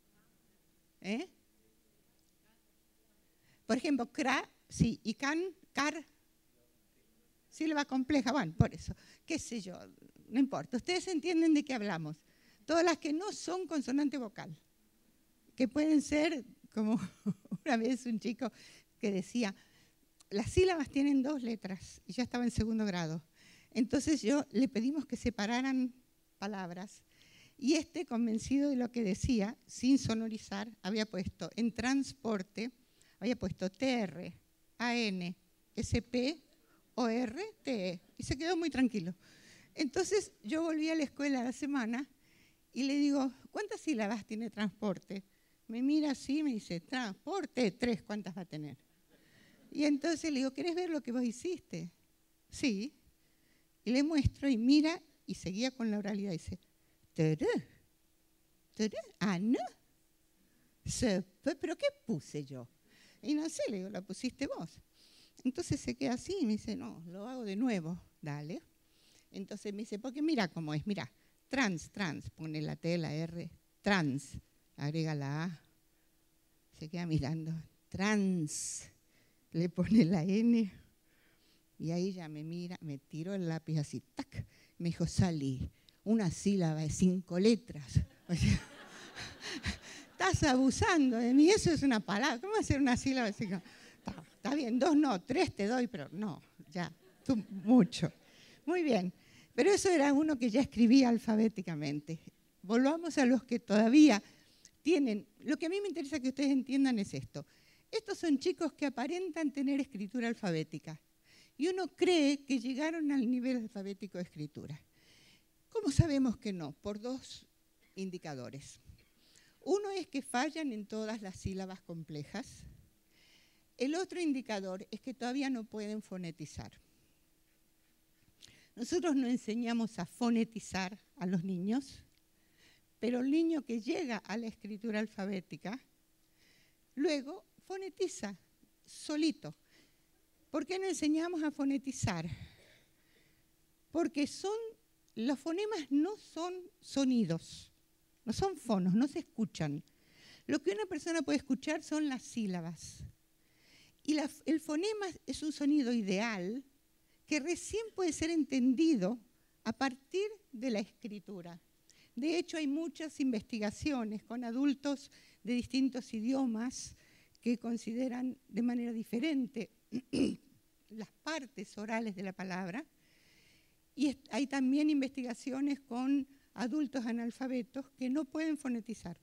Por ejemplo, cra, sí, y can, car, sílaba compleja, bueno, por eso, qué sé yo, no importa. Ustedes entienden de qué hablamos. Todas las que no son consonante vocal, que pueden ser, como una vez un chico que decía, las sílabas tienen 2 letras, y ya estaba en 2º grado. Entonces le pedimos que separaran palabras, y convencido de lo que decía, sin sonorizar, había puesto en transporte, había puesto TR, AN, SP, OR, TE, y se quedó muy tranquilo. Entonces yo volví a la escuela a la semana y le digo, ¿cuántas sílabas tiene transporte? Me mira así y me dice, transporte, 3, ¿cuántas va a tener? Y entonces le digo, ¿querés ver lo que vos hiciste? Sí. Y le muestro y mira y seguía con la oralidad. Dice, no. ¿Pero qué puse yo? Y no sé, le digo, la pusiste vos. Entonces se queda así y me dice, no, lo hago de nuevo. Dale. Entonces me dice, porque mira cómo es, mira, trans, pone la T, la R, trans, agrega la A, se queda mirando, trans, le pone la N, y ahí ya me mira, me tiró el lápiz así, tac, me dijo, Sally, una sílaba de 5 letras. O sea, estás abusando de mí, eso es una palabra, ¿cómo hacer una sílaba de 5? Está bien, 2 no, 3 te doy, pero no, ya, tú mucho. Muy bien, pero eso era uno que ya escribía alfabéticamente. Volvamos a los que todavía tienen, lo que a mí me interesa que ustedes entiendan es esto. Estos son chicos que aparentan tener escritura alfabética y uno cree que llegaron al nivel alfabético de escritura. ¿Cómo sabemos que no? Por 2 indicadores. Uno es que fallan en todas las sílabas complejas. El otro indicador es que todavía no pueden fonetizar. Nosotros no enseñamos a fonetizar a los niños, pero el niño que llega a la escritura alfabética, luego fonetiza solito. ¿Por qué no enseñamos a fonetizar? Porque los fonemas no son sonidos, no son fonos, no se escuchan. Lo que una persona puede escuchar son las sílabas. Y el fonema es un sonido ideal que recién puede ser entendido a partir de la escritura. De hecho, hay muchas investigaciones con adultos de distintos idiomas que consideran de manera diferente las partes orales de la palabra. Y hay también investigaciones con adultos analfabetos que no pueden fonetizar.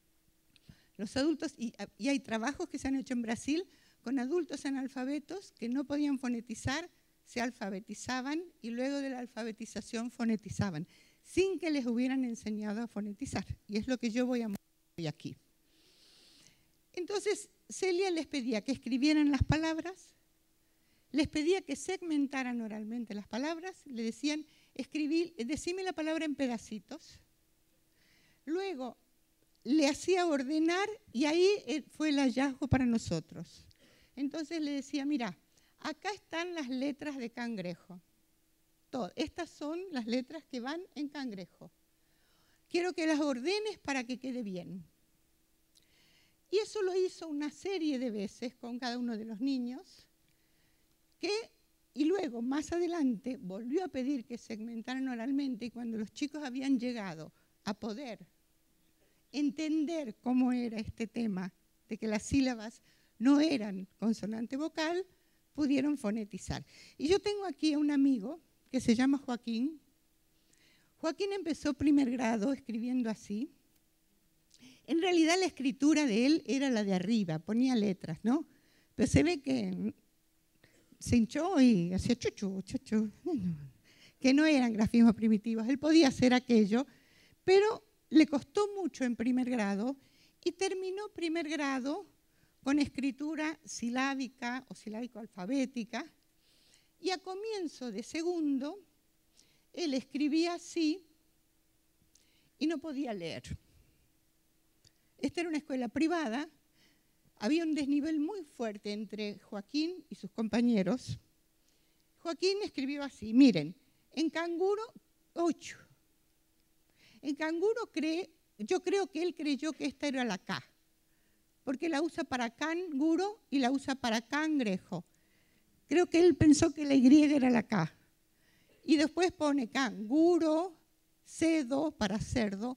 Los adultos, y hay trabajos que se han hecho en Brasil con adultos analfabetos que no podían fonetizar, se alfabetizaban y luego de la alfabetización fonetizaban, sin que les hubieran enseñado a fonetizar. Y es lo que yo voy a mostrar hoy aquí. Entonces, Celia les pedía que escribieran las palabras, les pedía que segmentaran oralmente las palabras, le decían, decime la palabra en pedacitos. Luego, le hacía ordenar y ahí fue el hallazgo para nosotros. Entonces le decía, mira, acá están las letras de cangrejo. Estas son las letras que van en cangrejo. Quiero que las ordenes para que quede bien. Y eso lo hizo una serie de veces con cada uno de los niños, y luego, más adelante, volvió a pedir que segmentaran oralmente, y cuando los chicos habían llegado a poder entender cómo era este tema, de que las sílabas no eran consonante vocal, pudieron fonetizar. Y yo tengo aquí a un amigo que se llama Joaquín. Joaquín empezó primer grado escribiendo así. En realidad la escritura de él era la de arriba, ponía letras, ¿no? Pero se ve que se hinchó y hacía chuchu, chuchu, que no eran grafismos primitivos. Él podía hacer aquello, pero le costó mucho en primer grado y terminó primer grado con escritura silábica o silábico-alfabética, y a comienzo de segundo él escribía así y no podía leer. Esta era una escuela privada, había un desnivel muy fuerte entre Joaquín y sus compañeros. Joaquín escribió así, miren, en canguro, 8. En canguro yo creo que él creyó que esta era la K, porque la usa para canguro y la usa para cangrejo. Creo que él pensó que la Y era la K. Y después pone canguro, cedo para cerdo,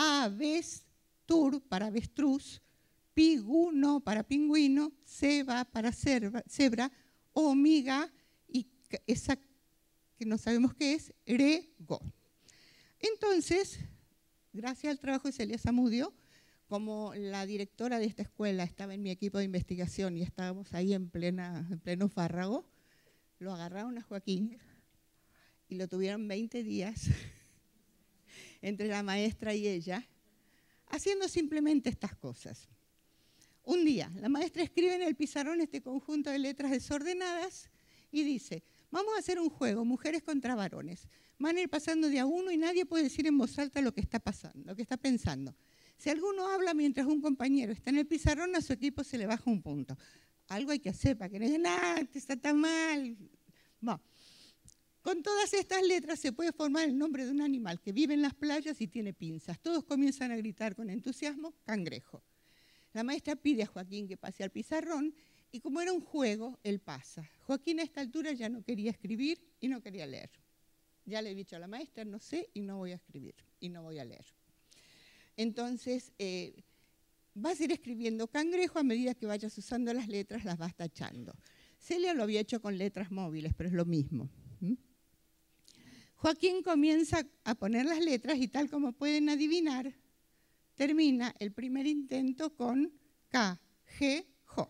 avestur para avestruz, piguno para pingüino, ceba para cebra, omiga y esa que no sabemos qué es, rego. Entonces, gracias al trabajo de Celia Zamudio, como la directora de esta escuela estaba en mi equipo de investigación y estábamos ahí en pleno fárrago, lo agarraron a Joaquín y lo tuvieron 20 días entre la maestra y ella, haciendo simplemente estas cosas. Un día, la maestra escribe en el pizarrón este conjunto de letras desordenadas y dice, vamos a hacer un juego, mujeres contra varones. Van a ir pasando de a uno y nadie puede decir en voz alta lo que está pasando, lo que está pensando. Si alguno habla mientras un compañero está en el pizarrón, a su equipo se le baja un punto. Algo hay que hacer para que no digan, está tan mal. Bueno, con todas estas letras se puede formar el nombre de un animal que vive en las playas y tiene pinzas. Todos comienzan a gritar con entusiasmo, cangrejo. La maestra pide a Joaquín que pase al pizarrón y como era un juego, él pasa. Joaquín a esta altura ya no quería escribir y no quería leer. Ya le he dicho a la maestra, no sé y no voy a escribir y no voy a leer. Entonces, vas a ir escribiendo cangrejo, a medida que vayas usando las letras, las vas tachando. Celia lo había hecho con letras móviles, pero es lo mismo. Joaquín comienza a poner las letras y tal como pueden adivinar, termina el primer intento con K, G, Jo.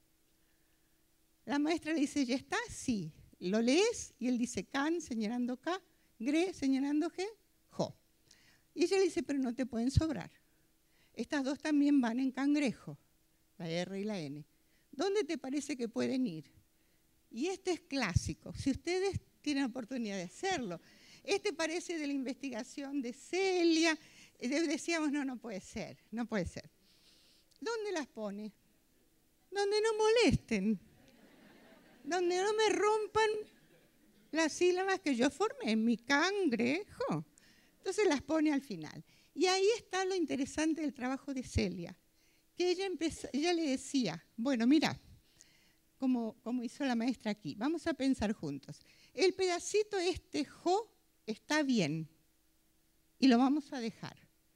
La maestra le dice, ¿ya está? Sí. Lo lees y él dice can, señalando K, gre, señalando G, Jo. Y ella le dice, pero no te pueden sobrar. Estas dos también van en cangrejo, la R y la N. ¿Dónde te parece que pueden ir? Y este es clásico, si ustedes tienen oportunidad de hacerlo. Este parece de la investigación de Celia. Decíamos, no puede ser, no puede ser. ¿Dónde las pone? Donde no molesten. Donde no me rompan las sílabas que yo formé, mi cangrejo. Entonces las pone al final. Y ahí está lo interesante del trabajo de Celia, que ella le decía, bueno, mira, como hizo la maestra aquí, vamos a pensar juntos. El pedacito jo está bien y lo vamos a dejar.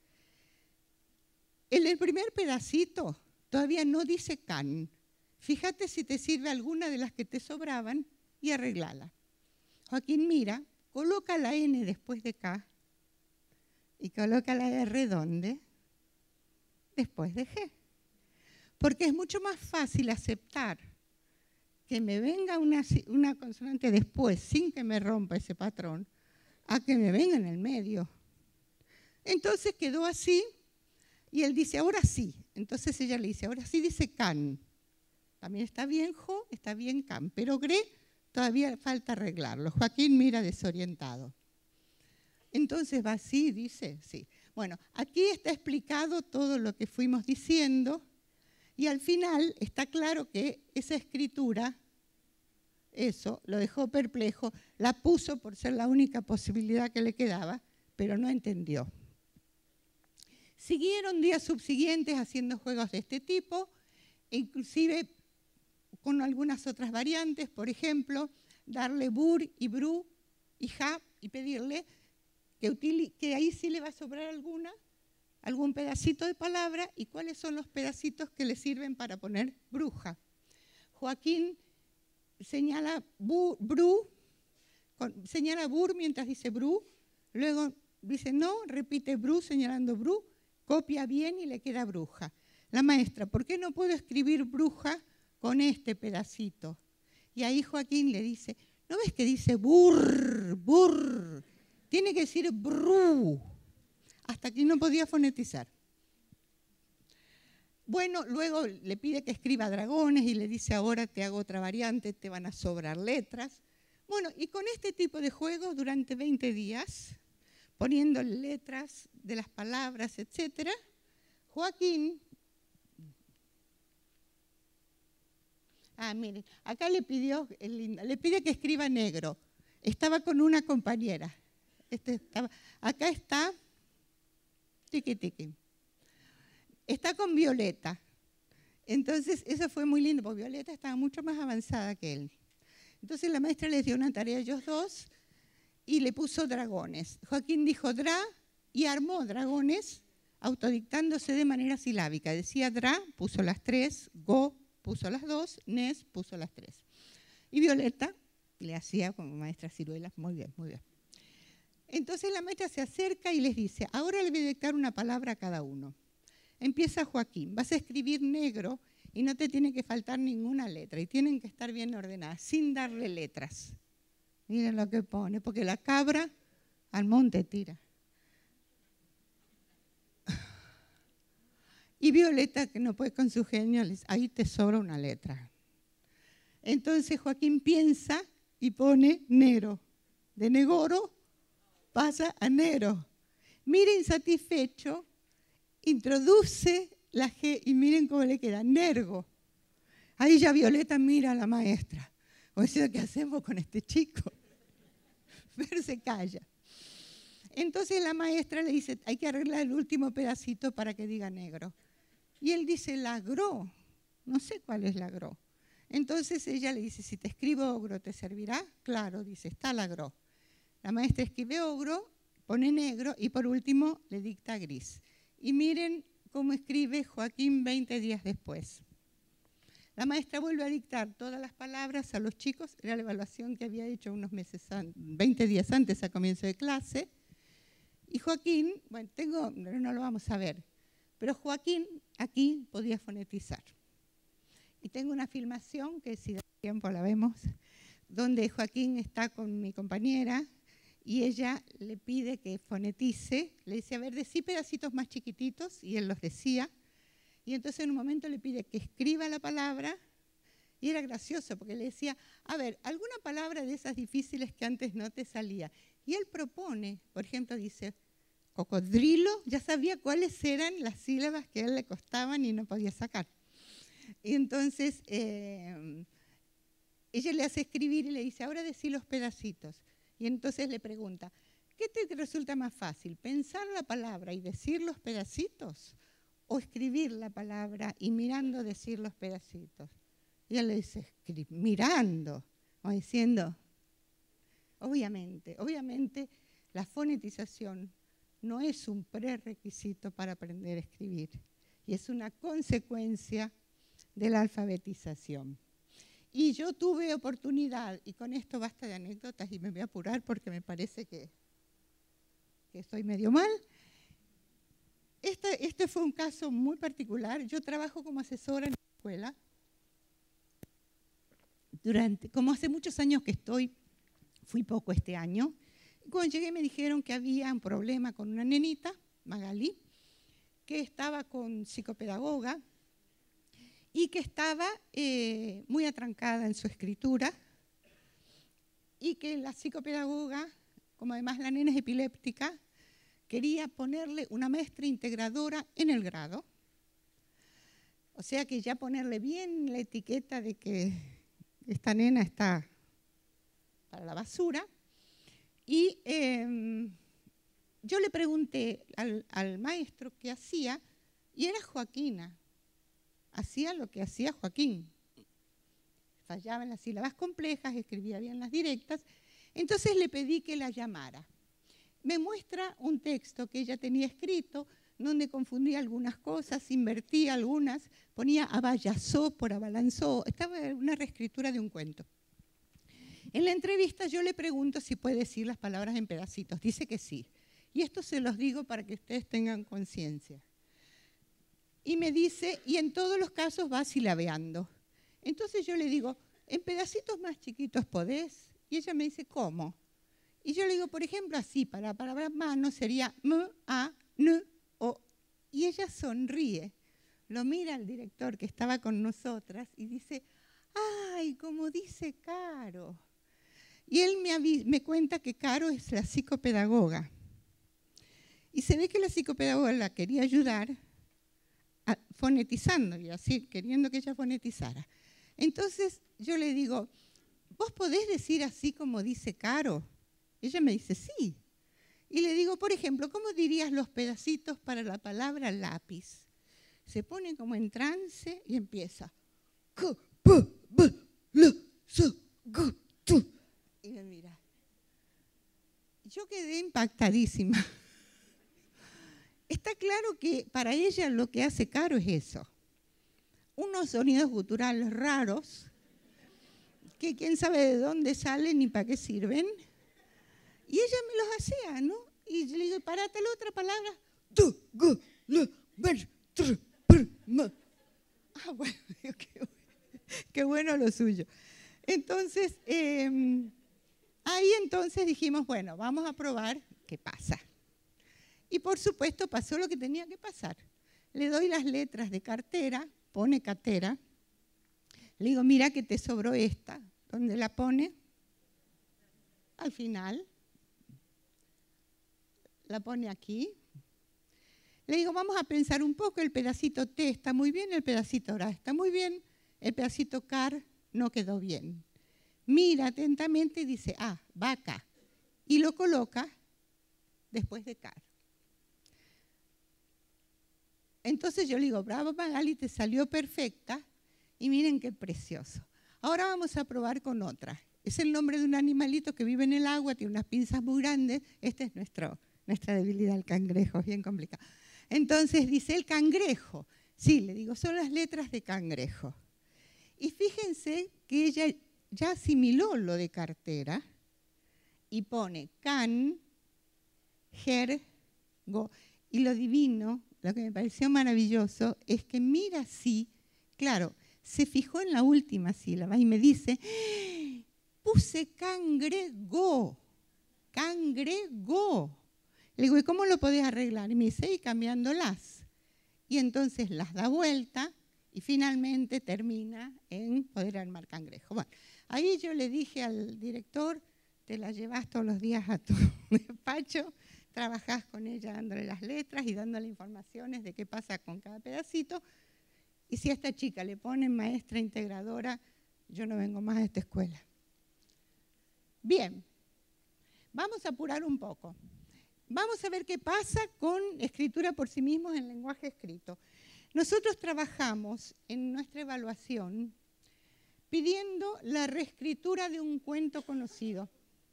El primer pedacito todavía no dice can. Fíjate si te sirve alguna de las que te sobraban y arreglala. Joaquín mira, coloca la N después de K y coloca la R ¿dónde? Después de G. Porque es mucho más fácil aceptar que me venga una consonante después sin que me rompa ese patrón a que me venga en el medio. Entonces quedó así y él dice, ahora sí. Entonces ella le dice, ahora sí dice can. También está bien jo, está bien can, pero gre todavía falta arreglarlo. Joaquín mira desorientado. Entonces va así, dice, sí. Bueno, aquí está explicado todo lo que fuimos diciendo y al final está claro que esa escritura, eso, lo dejó perplejo, la puso por ser la única posibilidad que le quedaba, pero no entendió. Siguieron días subsiguientes haciendo juegos de este tipo, inclusive con algunas otras variantes, por ejemplo, darle bur y bru y ja y pedirle que ahí sí le va a sobrar algún pedacito de palabra y cuáles son los pedacitos que le sirven para poner bruja. Joaquín señala señala bur mientras dice bru, luego dice no, repite bru señalando bru, copia bien y le queda bruja. La maestra, ¿por qué no puedo escribir bruja con este pedacito? Y ahí Joaquín le dice, ¿no ves que dice burr, burr? Tiene que decir bru. Hasta aquí no podía fonetizar. Bueno, luego le pide que escriba dragones y le dice, ahora te hago otra variante, te van a sobrar letras. Bueno, y con este tipo de juego durante 20 días, poniendo letras de las palabras, etc., Joaquín, miren, acá le pide que escriba negro. Estaba con una compañera. Acá está, tiqui tiqui. Está con Violeta. Entonces, eso fue muy lindo, porque Violeta estaba mucho más avanzada que él. Entonces, la maestra les dio una tarea a ellos dos y le puso dragones. Joaquín dijo dra y armó dragones autodictándose de manera silábica. Decía dra, puso las 3, go, puso las 2, nes, puso las 3. Y Violeta le hacía como maestra ciruelas, muy bien, muy bien. Entonces la maestra se acerca y les dice, ahora le voy a dictar una palabra a cada uno. Empieza Joaquín, vas a escribir negro y no te tiene que faltar ninguna letra y tienen que estar bien ordenadas, sin darle letras. Miren lo que pone, porque la cabra al monte tira. Y Violeta, que no puede con su genio, le dice, ahí te sobra una letra. Entonces Joaquín piensa y pone negro. De negoro pasa a negro. Miren, insatisfecho, introduce la G y miren cómo le queda, nergo. Ahí ya Violeta mira a la maestra. O sea, ¿qué hacemos con este chico? Pero se calla. Entonces la maestra le dice, hay que arreglar el último pedacito para que diga negro. Y él dice, lagro. No sé cuál es lagro. Entonces ella le dice, si te escribo ogro, ¿te servirá? Claro, dice, está lagro. La maestra escribe ogro, pone negro y por último le dicta gris. Y miren cómo escribe Joaquín 20 días después. La maestra vuelve a dictar todas las palabras a los chicos, era la evaluación que había hecho unos meses, 20 días antes a comienzo de clase. Y Joaquín, bueno, no lo vamos a ver, pero Joaquín aquí podía fonetizar. Y tengo una filmación, que si da tiempo la vemos, donde Joaquín está con mi compañera y ella le pide que fonetice, le dice, a ver, decí pedacitos más chiquititos, y él los decía. Y entonces en un momento le pide que escriba la palabra, y era gracioso porque le decía, a ver, alguna palabra de esas difíciles que antes no te salía. Y él propone, por ejemplo, dice, cocodrilo, ya sabía cuáles eran las sílabas que a él le costaban y no podía sacar. Y entonces ella le hace escribir y le dice, ahora decí los pedacitos. Y entonces le pregunta, ¿qué te resulta más fácil, pensar la palabra y decir los pedacitos? ¿O escribir la palabra y mirando decir los pedacitos? Y él le dice, mirando, o diciendo, obviamente, la fonetización no es un prerequisito para aprender a escribir, y es una consecuencia de la alfabetización. Y yo tuve oportunidad, y con esto basta de anécdotas y me voy a apurar porque me parece que estoy medio mal. Este fue un caso muy particular. Yo trabajo como asesora en la escuela. Como hace muchos años que fui poco este año. Cuando llegué me dijeron que había un problema con una nenita, Magali, que estaba con psicopedagoga y que estaba muy atrancada en su escritura y que la psicopedagoga, como además la nena es epiléptica, quería ponerle una maestra integradora en el grado. O sea que ya ponerle bien la etiqueta de que esta nena está para la basura. Y yo le pregunté al maestro qué hacía, y era Joaquina. Hacía lo que hacía Joaquín. Fallaba en las sílabas complejas, escribía bien las directas. Entonces le pedí que la llamara. Me muestra un texto que ella tenía escrito, donde confundía algunas cosas, invertía algunas, ponía abayazó por abalanzó. Estaba en una reescritura de un cuento. En la entrevista yo le pregunto si puede decir las palabras en pedacitos. Dice que sí. Y esto se los digo para que ustedes tengan conciencia. Y me dice, y en todos los casos va silabeando. Entonces yo le digo, ¿en pedacitos más chiquitos podés? Y ella me dice, ¿cómo? Y yo le digo, por ejemplo, así, para la palabra mano sería m, a, n, o. Y ella sonríe. Lo mira al director que estaba con nosotras y dice, ¡ay, como dice Caro! Y él me cuenta que Caro es la psicopedagoga. Y se ve que la psicopedagoga la quería ayudar fonetizando, y así, queriendo que ella fonetizara. Entonces yo le digo, ¿vos podés decir así como dice Caro? Ella me dice, sí. Y le digo, por ejemplo, ¿cómo dirías los pedacitos para la palabra lápiz? Se pone como en trance y empieza. Y me mira. Yo quedé impactadísima. Está claro que para ella lo que hace Caro es eso. Unos sonidos guturales raros, que quién sabe de dónde salen ni para qué sirven. Y ella me los hacía, ¿no? Y yo le digo, parate la otra palabra. Ah, bueno, qué bueno lo suyo. Entonces, ahí entonces dijimos, bueno, vamos a probar qué pasa. Y por supuesto pasó lo que tenía que pasar. Le doy las letras de cartera, pone cartera. Le digo, mira que te sobró esta. ¿Dónde la pone? Al final. La pone aquí. Le digo, vamos a pensar un poco, el pedacito T está muy bien, el pedacito RA está muy bien, el pedacito CAR no quedó bien. Mira atentamente y dice, ah, va acá. Y lo coloca después de CAR. Entonces yo le digo, bravo Magali, te salió perfecta y miren qué precioso. Ahora vamos a probar con otra. Es el nombre de un animalito que vive en el agua, tiene unas pinzas muy grandes. Esta es nuestra debilidad, el cangrejo, es bien complicado. Entonces dice, el cangrejo. Sí, le digo, son las letras de cangrejo. Y fíjense que ella ya asimiló lo de cartera y pone can, ger, go. Y lo divino, lo que me pareció maravilloso, es que mira así, claro, se fijó en la última sílaba y me dice, puse cangrego, cangrego. Le digo, ¿y cómo lo podés arreglar? Y me dice, y cambiándolas. Y entonces las da vuelta y finalmente termina en poder armar cangrejo. Bueno, ahí yo le dije al director, te la llevas todos los días a tu despacho, trabajás con ella dándole las letras y dándole informaciones de qué pasa con cada pedacito. Y si a esta chica le ponen maestra integradora, yo no vengo más a esta escuela. Bien, vamos a apurar un poco. Vamos a ver qué pasa con escritura por sí mismos en lenguaje escrito. Nosotros trabajamos en nuestra evaluación pidiendo la reescritura de un cuento conocido.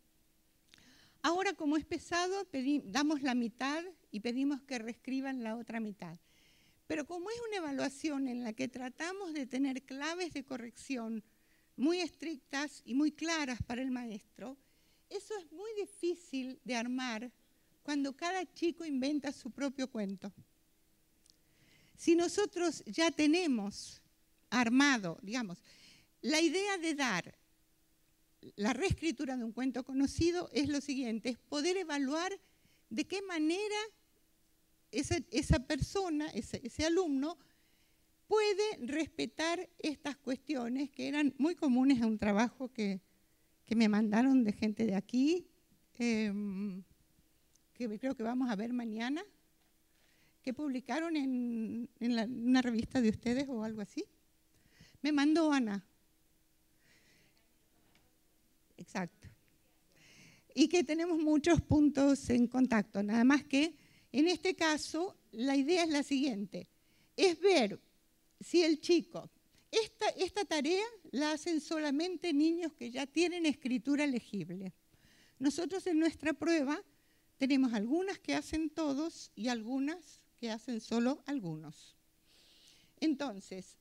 Ahora, como es pesado, damos la mitad y pedimos que reescriban la otra mitad. Pero como es una evaluación en la que tratamos de tener claves de corrección muy estrictas y muy claras para el maestro, eso es muy difícil de armar cuando cada chico inventa su propio cuento. Si nosotros ya tenemos armado, digamos, la idea de dar la reescritura de un cuento conocido es lo siguiente, es poder evaluar de qué manera esa persona, ese alumno, puede respetar estas cuestiones que eran muy comunes a un trabajo que me mandaron de gente de aquí, que creo que vamos a ver mañana, que publicaron en una revista de ustedes o algo así. Me mandó Ana. Exacto. y que tenemos muchos puntos en contacto. Nada más que en este caso la idea es la siguiente, es ver si el chico, esta tarea la hacen solamente niños que ya tienen escritura legible. Nosotros en nuestra prueba tenemos algunas que hacen todos y algunas que hacen solo algunos. Entonces,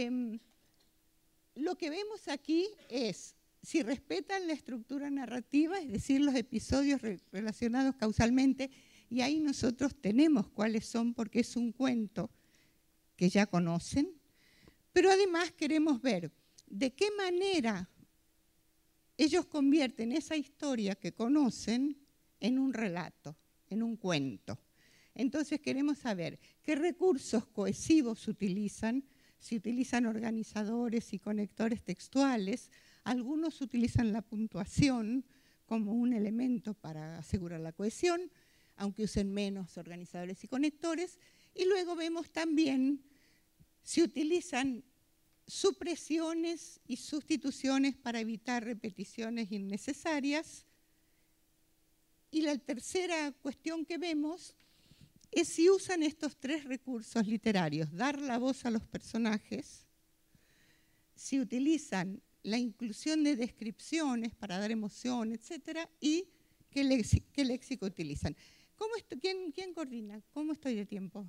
lo que vemos aquí es si respetan la estructura narrativa, es decir, los episodios relacionados causalmente, y ahí nosotros tenemos cuáles son porque es un cuento que ya conocen, pero además queremos ver de qué manera ellos convierten esa historia que conocen en un relato, en un cuento. Entonces queremos saber qué recursos cohesivos utilizan, si utilizan organizadores y conectores textuales. Algunos utilizan la puntuación como un elemento para asegurar la cohesión, aunque usen menos organizadores y conectores. Y luego vemos también si utilizan supresiones y sustituciones para evitar repeticiones innecesarias. Y la tercera cuestión que vemos es si usan estos tres recursos literarios, dar la voz a los personajes, si utilizan la inclusión de descripciones para dar emoción, etcétera, y qué léxico utilizan. ¿Quién coordina? ¿Cómo estoy de tiempo?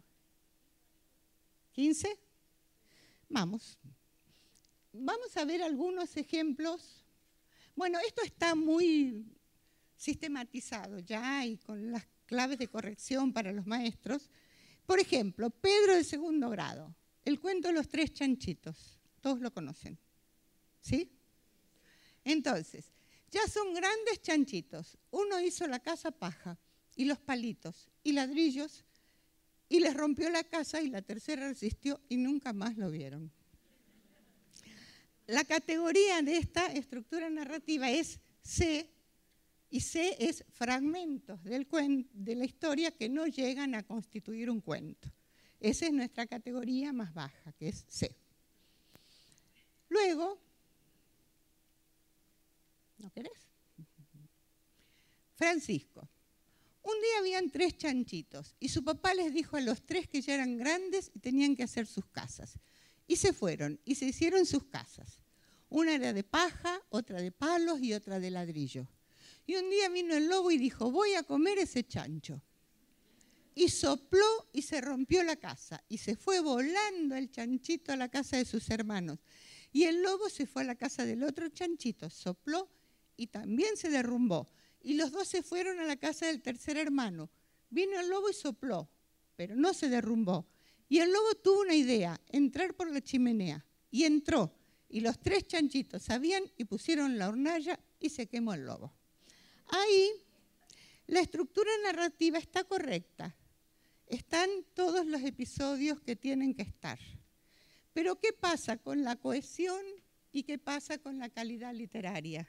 ¿15? Vamos. Vamos a ver algunos ejemplos. Bueno, esto está muy sistematizado ya y con las claves de corrección para los maestros. Por ejemplo, Pedro de segundo grado, el cuento de los tres chanchitos, todos lo conocen, ¿sí? Entonces, ya son grandes chanchitos. Uno hizo la casa paja y los palitos y ladrillos y les rompió la casa y la tercera resistió y nunca más lo vieron. La categoría de esta estructura narrativa es C, y C es fragmentos de la historia que no llegan a constituir un cuento. Esa es nuestra categoría más baja, que es C. Luego, ¿no querés? Francisco. Un día habían tres chanchitos y su papá les dijo a los tres que ya eran grandes y tenían que hacer sus casas. Y se fueron y se hicieron sus casas. Una era de paja, otra de palos y otra de ladrillo. Y un día vino el lobo y dijo, voy a comer ese chancho. Y sopló y se rompió la casa. Y se fue volando el chanchito a la casa de sus hermanos. Y el lobo se fue a la casa del otro chanchito, sopló y también se derrumbó. Y los dos se fueron a la casa del tercer hermano. Vino el lobo y sopló, pero no se derrumbó. Y el lobo tuvo una idea, entrar por la chimenea. Y entró. Y los tres chanchitos sabían y pusieron la hornalla y se quemó el lobo. Ahí la estructura narrativa está correcta. Están todos los episodios que tienen que estar. Pero ¿qué pasa con la cohesión y qué pasa con la calidad literaria?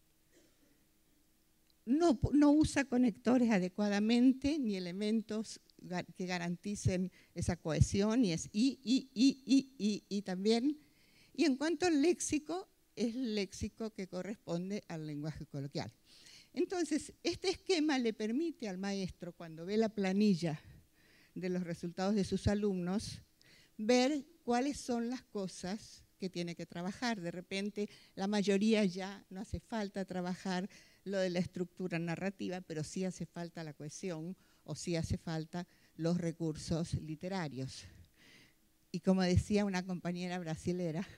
No usa conectores adecuadamente ni elementos que garanticen esa cohesión y es y también. Y en cuanto al léxico, es el léxico que corresponde al lenguaje coloquial. Entonces, este esquema le permite al maestro, cuando ve la planilla de los resultados de sus alumnos, ver cuáles son las cosas que tiene que trabajar. De repente, la mayoría ya no hace falta trabajar lo de la estructura narrativa, pero sí hace falta la cohesión o sí hace falta los recursos literarios. Y como decía una compañera brasilera,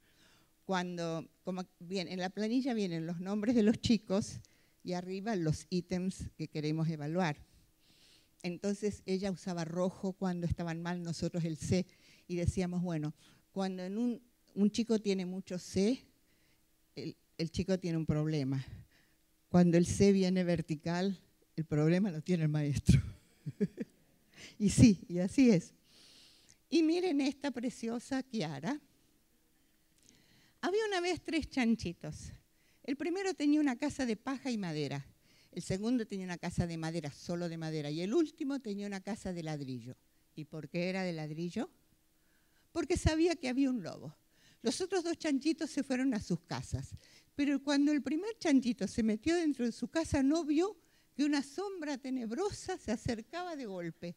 en la planilla vienen los nombres de los chicos y arriba los ítems que queremos evaluar. Entonces ella usaba rojo cuando estaban mal, nosotros el C, y decíamos, bueno, cuando en un chico tiene mucho C, el chico tiene un problema. Cuando el C viene vertical, el problema lo tiene el maestro. Y sí, y así es. Y miren esta preciosa Kiara. Había una vez tres chanchitos. El primero tenía una casa de paja y madera. El segundo tenía una casa de madera, solo de madera. Y el último tenía una casa de ladrillo. ¿Y por qué era de ladrillo? Porque sabía que había un lobo. Los otros dos chanchitos se fueron a sus casas. pero cuando el primer chanchito se metió dentro de su casa no vio que una sombra tenebrosa se acercaba de golpe.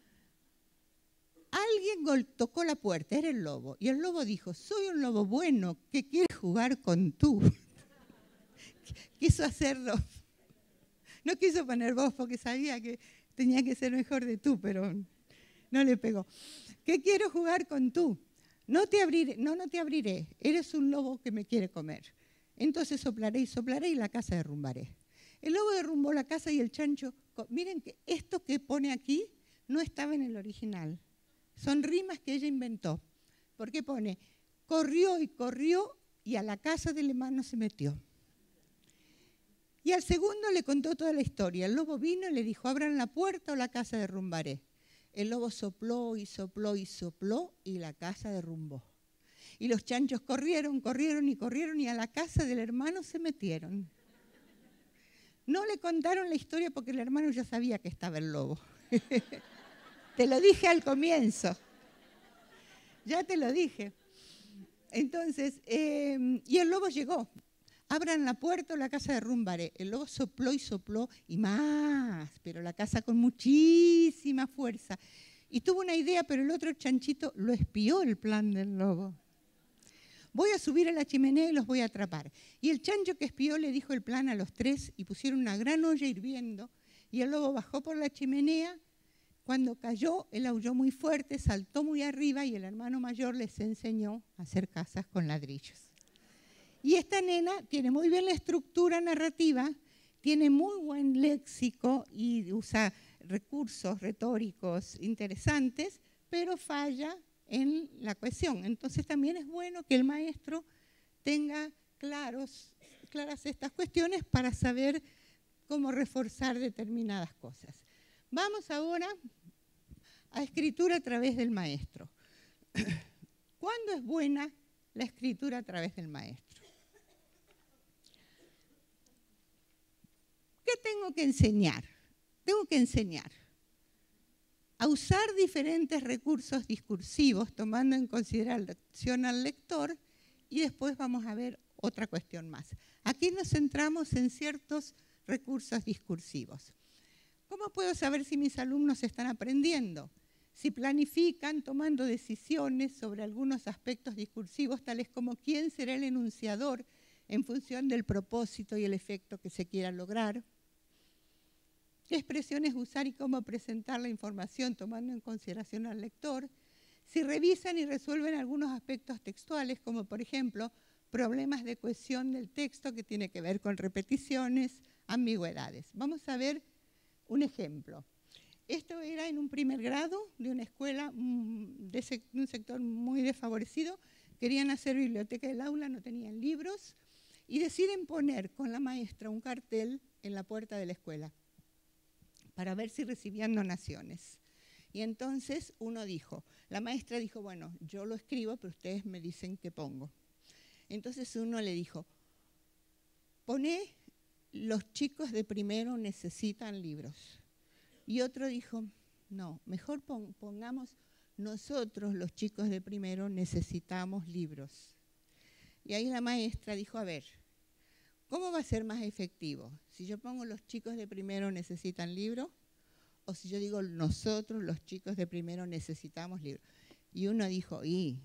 Alguien tocó la puerta, era el lobo, y el lobo dijo: soy un lobo bueno que quiere jugar con tú. Quiso hacerlo, no quiso poner voz porque sabía que tenía que ser mejor de tú, pero no le pegó. ¿Qué quiero jugar con tú? No te abriré, eres un lobo que me quiere comer. Entonces soplaré y la casa derrumbaré. El lobo derrumbó la casa y el chancho, miren que esto que pone aquí no estaba en el original. Son rimas que ella inventó. Porque pone, corrió y a la casa del hermano se metió. Y al segundo le contó toda la historia. El lobo vino y le dijo: abran la puerta o la casa derrumbaré. El lobo sopló y la casa derrumbó. Y los chanchos corrieron y a la casa del hermano se metieron. No le contaron la historia porque el hermano ya sabía que estaba el lobo. Te lo dije al comienzo. Ya te lo dije. Entonces, y el lobo llegó. Abran la puerta o la casa derrumbaré. El lobo sopló y más, pero la casa con muchísima fuerza. Y tuvo una idea, pero el otro chanchito lo espió el plan del lobo. Voy a subir a la chimenea y los voy a atrapar. Y el chancho que espió le dijo el plan a los tres y pusieron una gran olla hirviendo. Y el lobo bajó por la chimenea. Cuando cayó, él aulló muy fuerte, saltó muy arriba y el hermano mayor les enseñó a hacer casas con ladrillos. Y esta nena tiene muy bien la estructura narrativa, tiene muy buen léxico y usa recursos retóricos interesantes, pero falla en la cohesión. Entonces también es bueno que el maestro tenga claras estas cuestiones para saber cómo reforzar determinadas cosas. Vamos ahora a escritura a través del maestro. ¿Cuándo es buena la escritura a través del maestro? ¿Qué tengo que enseñar? Tengo que enseñar a usar diferentes recursos discursivos, tomando en consideración al lector, y después vamos a ver otra cuestión más. Aquí nos centramos en ciertos recursos discursivos. ¿Cómo puedo saber si mis alumnos están aprendiendo? Si planifican tomando decisiones sobre algunos aspectos discursivos, tales como quién será el enunciador en función del propósito y el efecto que se quiera lograr. ¿Qué expresiones usar y cómo presentar la información tomando en consideración al lector? Si revisan y resuelven algunos aspectos textuales, como por ejemplo problemas de cohesión del texto que tiene que ver con repeticiones, ambigüedades. Vamos a ver un ejemplo. Esto era en un primer grado de una escuela de un sector muy desfavorecido. Querían hacer biblioteca del aula, no tenían libros y deciden poner con la maestra un cartel en la puerta de la escuela para ver si recibían donaciones. Y entonces la maestra dijo, bueno, yo lo escribo, pero ustedes me dicen qué pongo. Entonces uno le dijo, poné, los chicos de primero necesitan libros. Y otro dijo, no, mejor pongamos, nosotros los chicos de primero necesitamos libros. Y ahí la maestra dijo, a ver, ¿cómo va a ser más efectivo? Si yo pongo los chicos de primero necesitan libros, o si yo digo nosotros los chicos de primero necesitamos libros. Y uno dijo,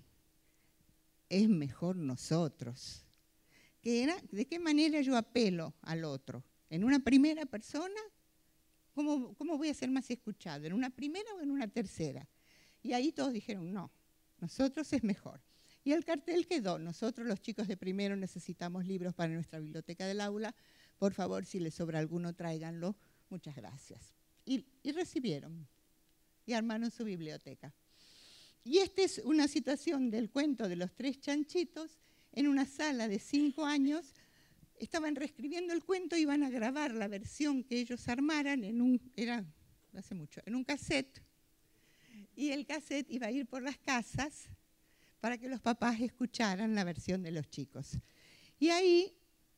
es mejor nosotros. ¿De qué manera yo apelo al otro? ¿En una primera persona? ¿Cómo voy a ser más escuchado? ¿En una primera o en una tercera? Y ahí todos dijeron, no, nosotros es mejor. Y el cartel quedó, nosotros los chicos de primero necesitamos libros para nuestra biblioteca del aula, por favor, si les sobra alguno, tráiganlo, muchas gracias. Y recibieron, y armaron su biblioteca. Y esta es una situación del cuento de los tres chanchitos, en una sala de 5 años, estaban reescribiendo el cuento, iban a grabar la versión que ellos armaran en un cassette, y el cassette iba a ir por las casas para que los papás escucharan la versión de los chicos. Y ahí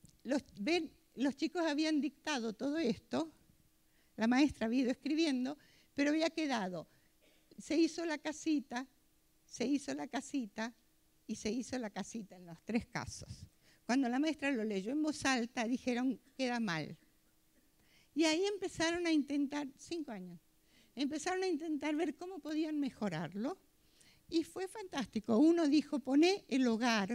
los chicos habían dictado todo esto, la maestra había ido escribiendo, pero había quedado, se hizo la casita y se hizo la casita en los 3 casos. cuando la maestra lo leyó en voz alta, dijeron, queda mal. Y ahí empezaron a intentar, 5 años, empezaron a intentar ver cómo podían mejorarlo. Y fue fantástico. Uno dijo, poné el hogar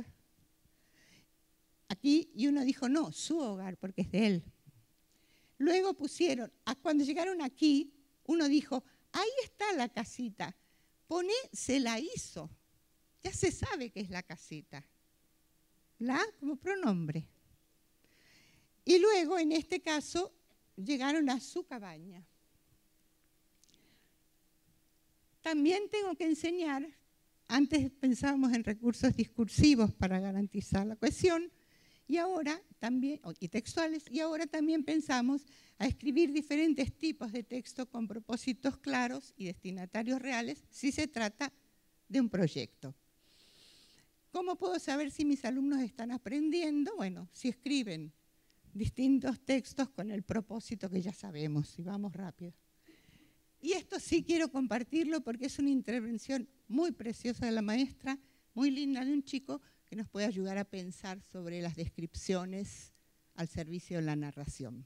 aquí, y uno dijo, no, su hogar, porque es de él. Luego pusieron, cuando llegaron aquí, uno dijo, ahí está la casita, poné, se la hizo. Ya se sabe que es la casita. La como pronombre. Y luego, en este caso, llegaron a su cabaña. También tengo que enseñar, antes pensábamos en recursos discursivos para garantizar la cohesión, y ahora también, y textuales, y ahora también pensamos a escribir diferentes tipos de texto con propósitos claros y destinatarios reales si se trata de un proyecto. ¿Cómo puedo saber si mis alumnos están aprendiendo? Bueno, si escriben distintos textos con el propósito que ya sabemos, y vamos rápido. Y esto sí quiero compartirlo porque es una intervención muy preciosa de la maestra, muy linda, de un chico que nos puede ayudar a pensar sobre las descripciones al servicio de la narración.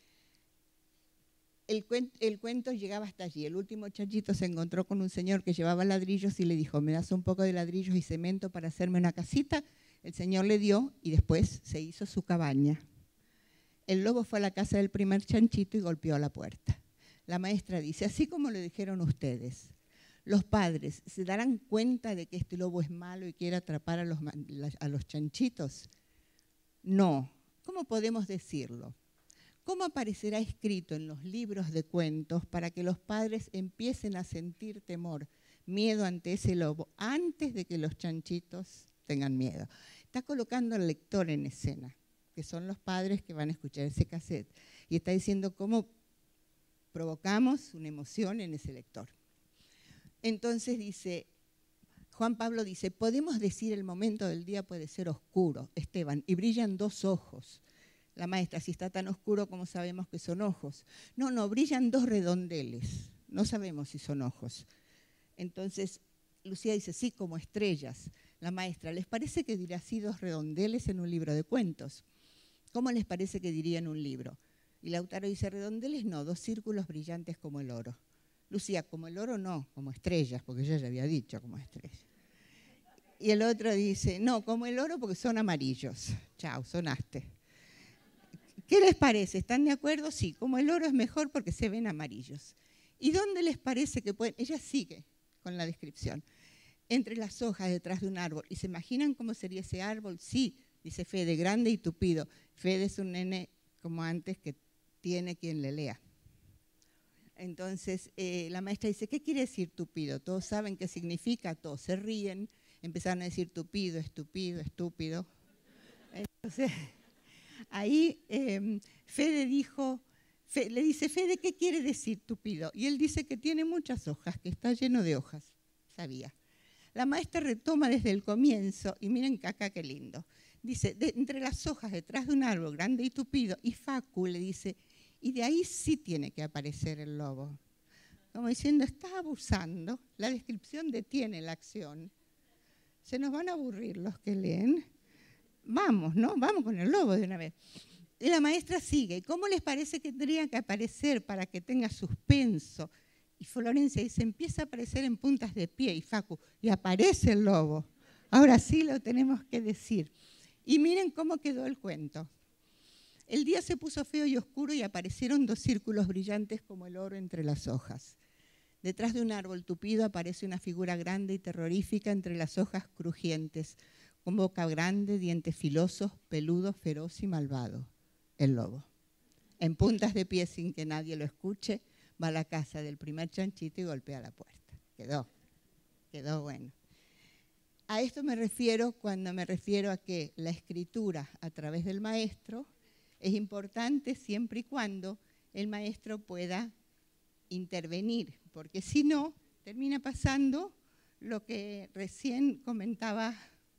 El cuento llegaba hasta allí. El último chanchito se encontró con un señor que llevaba ladrillos y le dijo, ¿me das un poco de ladrillos y cemento para hacerme una casita? El señor le dio y después se hizo su cabaña. El lobo fue a la casa del primer chanchito y golpeó a la puerta. La maestra dice, así como lo dijeron ustedes, los padres se darán cuenta de que este lobo es malo y quiere atrapar a los chanchitos. No. ¿Cómo podemos decirlo? ¿Cómo aparecerá escrito en los libros de cuentos para que los padres empiecen a sentir temor, miedo ante ese lobo, antes de que los chanchitos tengan miedo? Está colocando al lector en escena, que son los padres que van a escuchar ese cassette, y está diciendo cómo provocamos una emoción en ese lector. Entonces dice, Juan Pablo dice, podemos decir el momento del día puede ser oscuro, Esteban, y brillan 2 ojos. La maestra, si está tan oscuro, ¿cómo sabemos que son ojos? No, no, brillan 2 redondeles, no sabemos si son ojos. Entonces, Lucía dice, sí, como estrellas. La maestra, ¿les parece que dirá así 2 redondeles en un libro de cuentos? ¿Cómo les parece que diría en un libro? Y Lautaro dice, redondeles no, 2 círculos brillantes como el oro. Lucía, como el oro no, como estrellas, porque yo ya había dicho como estrellas. Y el otro dice, no, como el oro porque son amarillos. Chao, sonaste. ¿Qué les parece? ¿Están de acuerdo? Sí, como el oro es mejor porque se ven amarillos. ¿Y dónde les parece que pueden? Ella sigue con la descripción. Entre las hojas detrás de un árbol. ¿Y se imaginan cómo sería ese árbol? Sí, dice Fede, grande y tupido. Fede es un nene como antes que tiene quien le lea. Entonces la maestra dice, ¿qué quiere decir tupido? Todos saben qué significa, todos se ríen, empezaron a decir tupido, estúpido, estúpido. Entonces, ahí Fede dijo, le dice, Fede, ¿qué quiere decir tupido? Y él dice que tiene muchas hojas, que está lleno de hojas, sabía. La maestra retoma desde el comienzo, y miren acá qué lindo. Dice, entre las hojas detrás de un árbol grande y tupido, y Facu le dice, y de ahí sí tiene que aparecer el lobo. Como diciendo, está abusando, la descripción detiene la acción. Se nos van a aburrir los que leen. Vamos, ¿no? Vamos con el lobo de una vez. Y la maestra sigue. ¿Cómo les parece que tendría que aparecer para que tenga suspenso? Y Florencia dice, empieza a aparecer en puntas de pie. Y Facu, y aparece el lobo. Ahora sí lo tenemos que decir. Y miren cómo quedó el cuento. El día se puso feo y oscuro y aparecieron 2 círculos brillantes como el oro entre las hojas. Detrás de un árbol tupido aparece una figura grande y terrorífica entre las hojas crujientes, con boca grande, dientes filosos, peludo, feroz y malvado. El lobo. En puntas de pie, sin que nadie lo escuche, va a la casa del primer chanchito y golpea la puerta. Quedó bueno. A esto me refiero cuando me refiero a que la escritura a través del maestro es importante siempre y cuando el maestro pueda intervenir, porque si no, termina pasando lo que recién comentaba,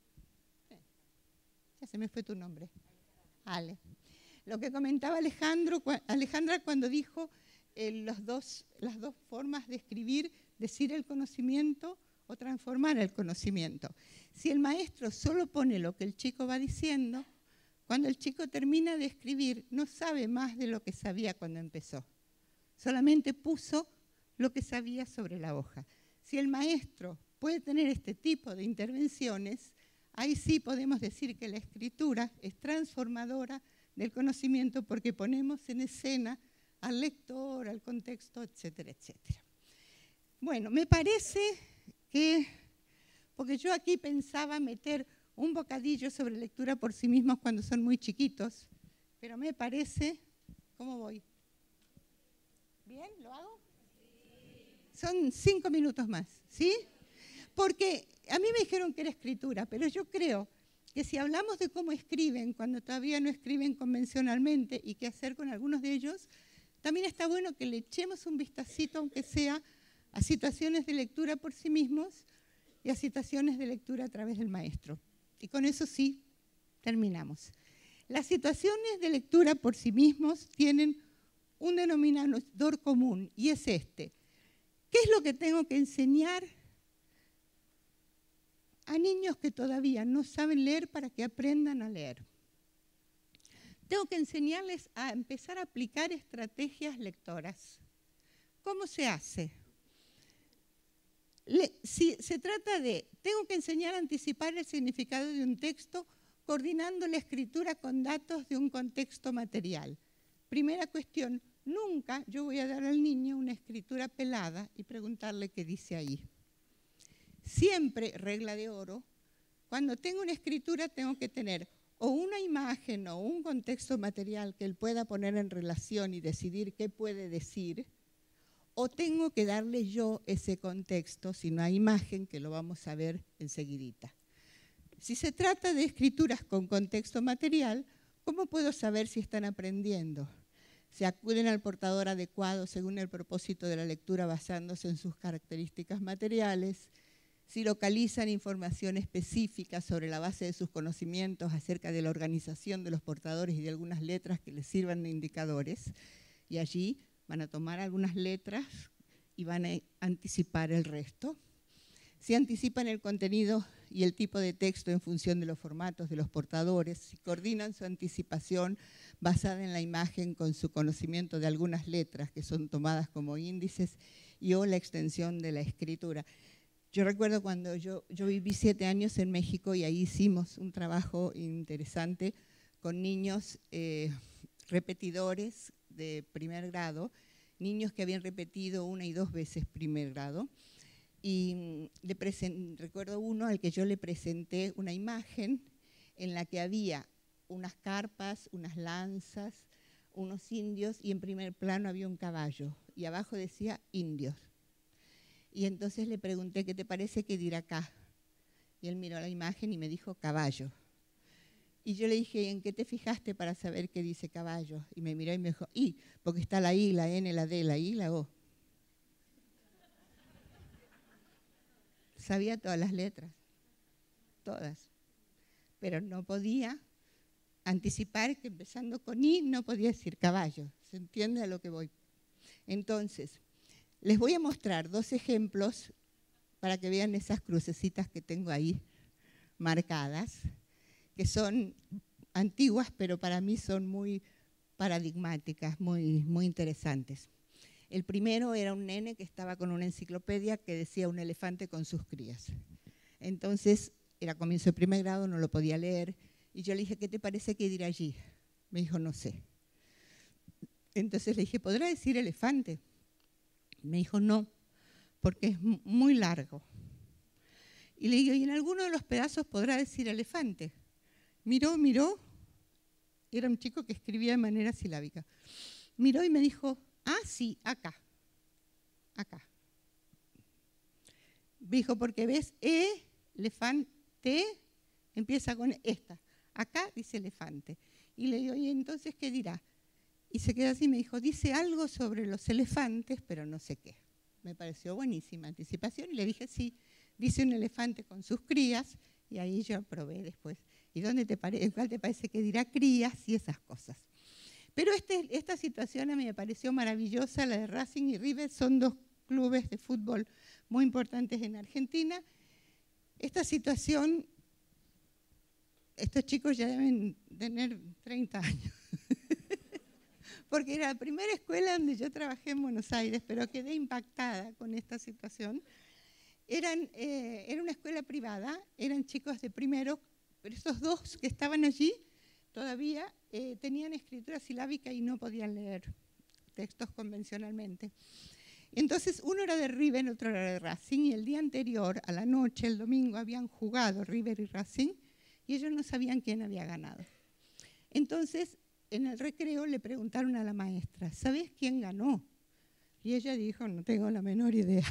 ya se me fue tu nombre, Ale. Lo que comentaba Alejandra cuando dijo las dos formas de escribir, decir el conocimiento o transformar el conocimiento. Si el maestro solo pone lo que el chico va diciendo, Cuando el chico termina de escribir, no sabe más de lo que sabía cuando empezó. Solamente puso lo que sabía sobre la hoja. Si el maestro puede tener este tipo de intervenciones, ahí sí podemos decir que la escritura es transformadora del conocimiento porque ponemos en escena al lector, al contexto, etcétera, etcétera. Bueno, me parece que, porque yo aquí pensaba meter un bocadillo sobre lectura por sí mismos cuando son muy chiquitos, pero me parece, ¿cómo voy? ¿Bien? ¿Lo hago? Son 5 minutos más, ¿sí? Porque a mí me dijeron que era escritura, pero yo creo que si hablamos de cómo escriben cuando todavía no escriben convencionalmente y qué hacer con algunos de ellos, también está bueno que le echemos un vistacito, aunque sea a situaciones de lectura por sí mismos y a situaciones de lectura a través del maestro. Y con eso sí, terminamos. Las situaciones de lectura por sí mismos tienen un denominador común y es este. ¿Qué es lo que tengo que enseñar a niños que todavía no saben leer para que aprendan a leer? Tengo que enseñarles a empezar a aplicar estrategias lectoras. ¿Cómo se hace? Si se trata de, tengo que enseñar a anticipar el significado de un texto coordinando la escritura con datos de un contexto material. Primera cuestión, nunca yo voy a dar al niño una escritura pelada y preguntarle qué dice ahí. Siempre, regla de oro, cuando tengo una escritura tengo que tener o una imagen o un contexto material que él pueda poner en relación y decidir qué puede decir, o tengo que darle yo ese contexto, si no hay imagen, que lo vamos a ver enseguidita. Si se trata de escrituras con contexto material, ¿cómo puedo saber si están aprendiendo? Se acuden al portador adecuado según el propósito de la lectura basándose en sus características materiales, si localizan información específica sobre la base de sus conocimientos acerca de la organización de los portadores y de algunas letras que les sirvan de indicadores, y allí van a tomar algunas letras y van a anticipar el resto. Si anticipan el contenido y el tipo de texto en función de los formatos de los portadores, si coordinan su anticipación basada en la imagen con su conocimiento de algunas letras que son tomadas como índices y o la extensión de la escritura. Yo recuerdo cuando yo viví 7 años en México y ahí hicimos un trabajo interesante con niños repetidores de primer grado, niños que habían repetido 1 y 2 veces primer grado. Y recuerdo uno al que yo le presenté una imagen en la que había unas carpas, unas lanzas, unos indios y en primer plano había un caballo y abajo decía indios. Y entonces le pregunté, ¿qué te parece que dirá acá? Y él miró la imagen y me dijo caballo. Y yo le dije, ¿en qué te fijaste para saber qué dice caballo? Y me miró y me dijo, porque está la I, la N, la D, la I, la O. Sabía todas las letras, todas. Pero no podía anticipar que empezando con I no podía decir caballo. ¿Se entiende a lo que voy? Entonces, les voy a mostrar 2 ejemplos para que vean esas crucecitas que tengo ahí marcadas, que son antiguas, pero para mí son muy paradigmáticas, muy interesantes. El primero era un nene que estaba con una enciclopedia que decía un elefante con sus crías. Entonces, era comienzo de primer grado, no lo podía leer, y yo le dije, ¿qué te parece que dirá allí? Me dijo, no sé. Entonces le dije, ¿podrá decir elefante? Me dijo, no, porque es muy largo. Y le digo, ¿y en alguno de los pedazos podrá decir elefante? Miró, era un chico que escribía de manera silábica. Miró y me dijo, sí, acá. Dijo, porque ves, elefante, empieza con esta. Acá dice elefante. Y le digo, ¿y entonces qué dirá? Y se quedó así y me dijo, dice algo sobre los elefantes, pero no sé qué. Me pareció buenísima anticipación y le dije, sí, dice un elefante con sus crías, y ahí yo probé después. ¿Y cuál te parece que dirá crías y esas cosas? Pero esta situación a mí me pareció maravillosa, la de Racing y River, son 2 clubes de fútbol muy importantes en Argentina. Esta situación estos chicos ya deben tener 30 años. Porque era la primera escuela donde yo trabajé en Buenos Aires, pero quedé impactada con esta situación. Era una escuela privada, eran chicos de primero, pero esos dos que estaban allí todavía tenían escritura silábica y no podían leer textos convencionalmente. Entonces uno era de River, otro era de Racing, y el día anterior, a la noche, el domingo, habían jugado River y Racing, y ellos no sabían quién había ganado. Entonces, en el recreo le preguntaron a la maestra, ¿sabés quién ganó? Y ella dijo, no tengo la menor idea.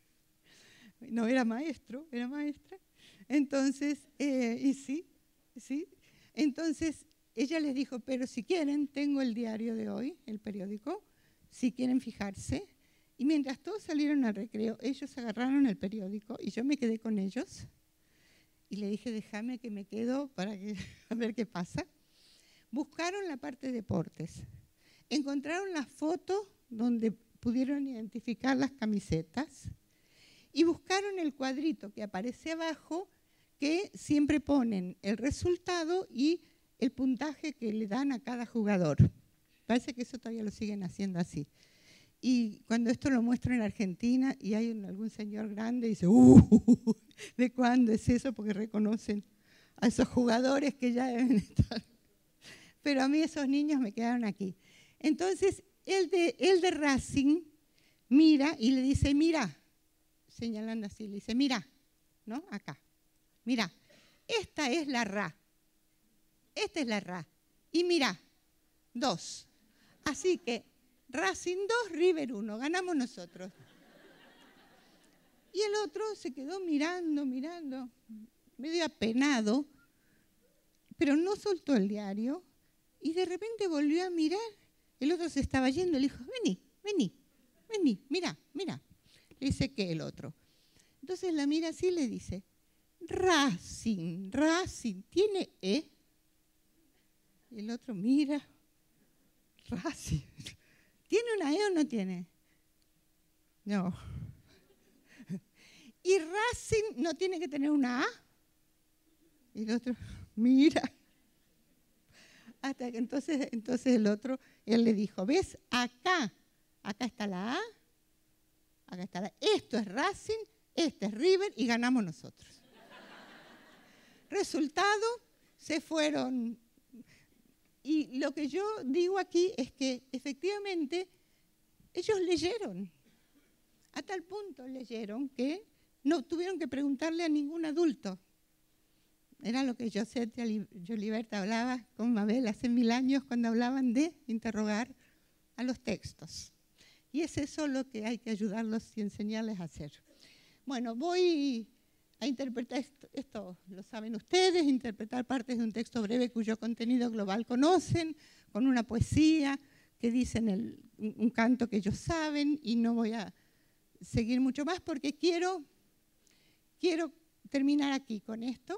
No era maestro, era maestra. Entonces, y sí. Entonces, ella les dijo, pero si quieren, tengo el diario de hoy, el periódico, si quieren fijarse. Y mientras todos salieron al recreo, ellos agarraron el periódico y yo me quedé con ellos. Y le dije, déjame que me quedo para a ver qué pasa. Buscaron la parte de deportes. Encontraron la foto donde pudieron identificar las camisetas. Y buscaron el cuadrito que aparece abajo, que siempre ponen el resultado y el puntaje que le dan a cada jugador. Parece que eso todavía lo siguen haciendo así. Y cuando esto lo muestran en Argentina y hay algún señor grande y dice, ¿de cuándo es eso? Porque reconocen a esos jugadores que ya deben estar. Pero a mí esos niños me quedaron aquí. Entonces, el de Racing mira y le dice, mira, señalando así, le dice, mira, ¿no? Acá, mira, esta es la Ra. Esta es la Ra. Y mira, 2. Así que Racing 2, River 1, ganamos nosotros. Y el otro se quedó mirando, medio apenado, pero no soltó el diario y de repente volvió a mirar. El otro se estaba yendo, le dijo, vení, mira. Le dice, ¿qué el otro? Entonces la mira así y le dice, Racing, ¿tiene E? Y el otro mira, Racing, ¿tiene una E o no tiene? No. ¿Y Racing no tiene que tener una A? Y el otro mira. Hasta que entonces el otro, él le dijo, ¿ves? Acá está la A, acá está la. Esto es Racing, este es River y ganamos nosotros. Resultado, se fueron. Y lo que yo digo aquí es que efectivamente ellos leyeron. A tal punto leyeron que no tuvieron que preguntarle a ningún adulto. Era lo que Josette Jolivet hablaba con Mabel hace 1000 años cuando hablaban de interrogar a los textos. Y es eso lo que hay que ayudarlos y enseñarles a hacer. Bueno, voy a interpretar esto lo saben ustedes, interpretar partes de un texto breve cuyo contenido global conocen, con una poesía que dicen un canto que ellos saben, y no voy a seguir mucho más porque quiero terminar aquí con esto.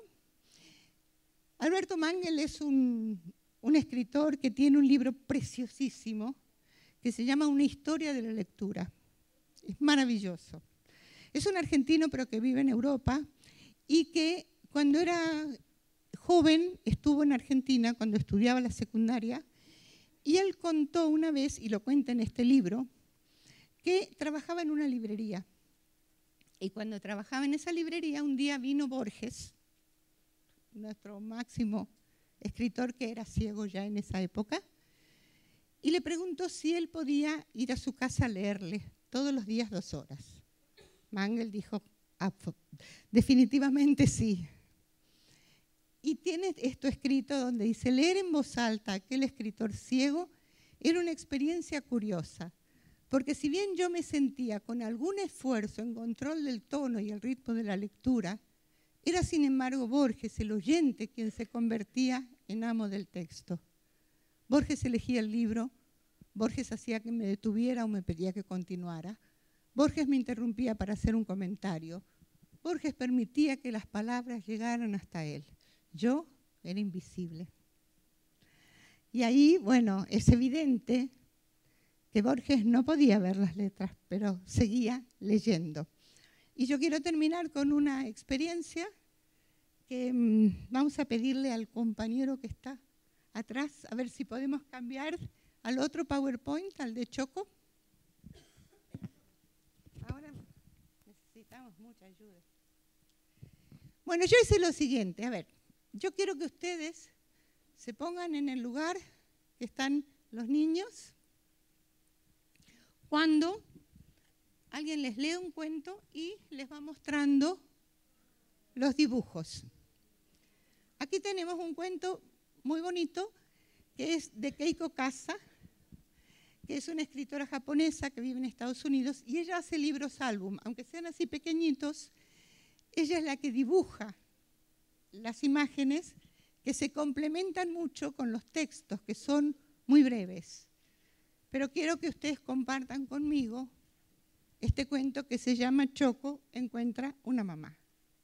Alberto Mangel es un escritor que tiene un libro preciosísimo que se llama Una historia de la lectura. Es maravilloso. Es un argentino pero que vive en Europa y que cuando era joven estuvo en Argentina cuando estudiaba la secundaria, y él contó una vez, y lo cuenta en este libro, que trabajaba en una librería. Y cuando trabajaba en esa librería, un día vino Borges, nuestro máximo escritor que era ciego ya en esa época, y le preguntó si él podía ir a su casa a leerle todos los días 2 horas. Mangel dijo, definitivamente sí. Y tiene esto escrito donde dice, leer en voz alta a aquel escritor ciego era una experiencia curiosa, porque si bien yo me sentía con algún esfuerzo en control del tono y el ritmo de la lectura, era sin embargo Borges, el oyente, quien se convertía en amo del texto. Borges elegía el libro, Borges hacía que me detuviera o me pedía que continuara, Borges me interrumpía para hacer un comentario, Borges permitía que las palabras llegaran hasta él. Yo era invisible. Y ahí, bueno, es evidente que Borges no podía ver las letras, pero seguía leyendo. Y yo quiero terminar con una experiencia que vamos a pedirle al compañero que está atrás, a ver si podemos cambiar al otro PowerPoint, al de Choco. Ahora necesitamos mucha ayuda. Bueno, yo hice lo siguiente, a ver, yo quiero que ustedes se pongan en el lugar que están los niños cuando alguien les lee un cuento y les va mostrando los dibujos. Aquí tenemos un cuento muy bonito que es de Keiko Kasa, que es una escritora japonesa que vive en Estados Unidos, y ella hace libros álbum, aunque sean así pequeñitos, ella es la que dibuja las imágenes que se complementan mucho con los textos, que son muy breves. Pero quiero que ustedes compartan conmigo este cuento que se llama Choco encuentra una mamá.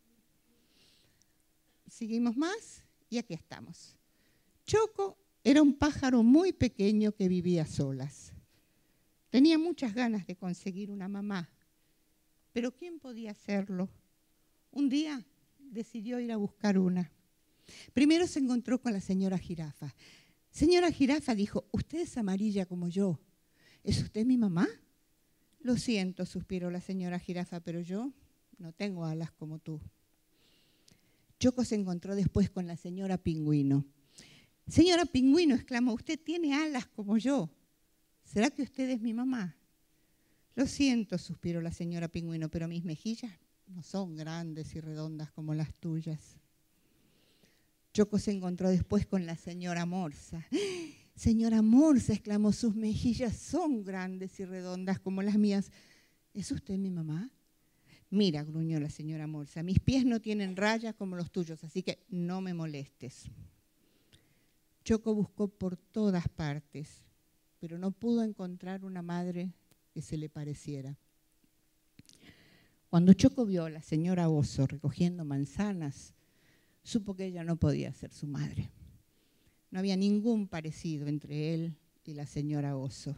Seguimos más y aquí estamos. Choco era un pájaro muy pequeño que vivía a solas. Tenía muchas ganas de conseguir una mamá, pero ¿quién podía hacerlo? Un día decidió ir a buscar una. Primero se encontró con la señora Jirafa. Señora Jirafa, dijo, usted es amarilla como yo. ¿Es usted mi mamá? Lo siento, suspiró la señora Jirafa, pero yo no tengo alas como tú. Choco se encontró después con la señora Pingüino. Señora Pingüino, exclamó, usted tiene alas como yo. ¿Será que usted es mi mamá? Lo siento, suspiró la señora Pingüino, pero mis mejillas no son grandes y redondas como las tuyas. Choco se encontró después con la señora Morsa. Señora Morsa, exclamó, sus mejillas son grandes y redondas como las mías. ¿Es usted mi mamá? Mira, gruñó la señora Morsa, mis pies no tienen rayas como los tuyos, así que no me molestes. Choco buscó por todas partes, pero no pudo encontrar una madre que se le pareciera. Cuando Choco vio a la señora Oso recogiendo manzanas, supo que ella no podía ser su madre. No había ningún parecido entre él y la señora Oso.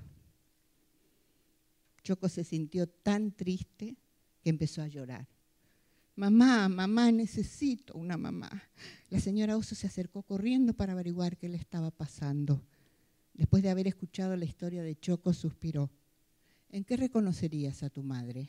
Choco se sintió tan triste que empezó a llorar. Mamá, mamá, necesito una mamá. La señora Oso se acercó corriendo para averiguar qué le estaba pasando. Después de haber escuchado la historia de Choco, suspiró. ¿En qué reconocerías a tu madre?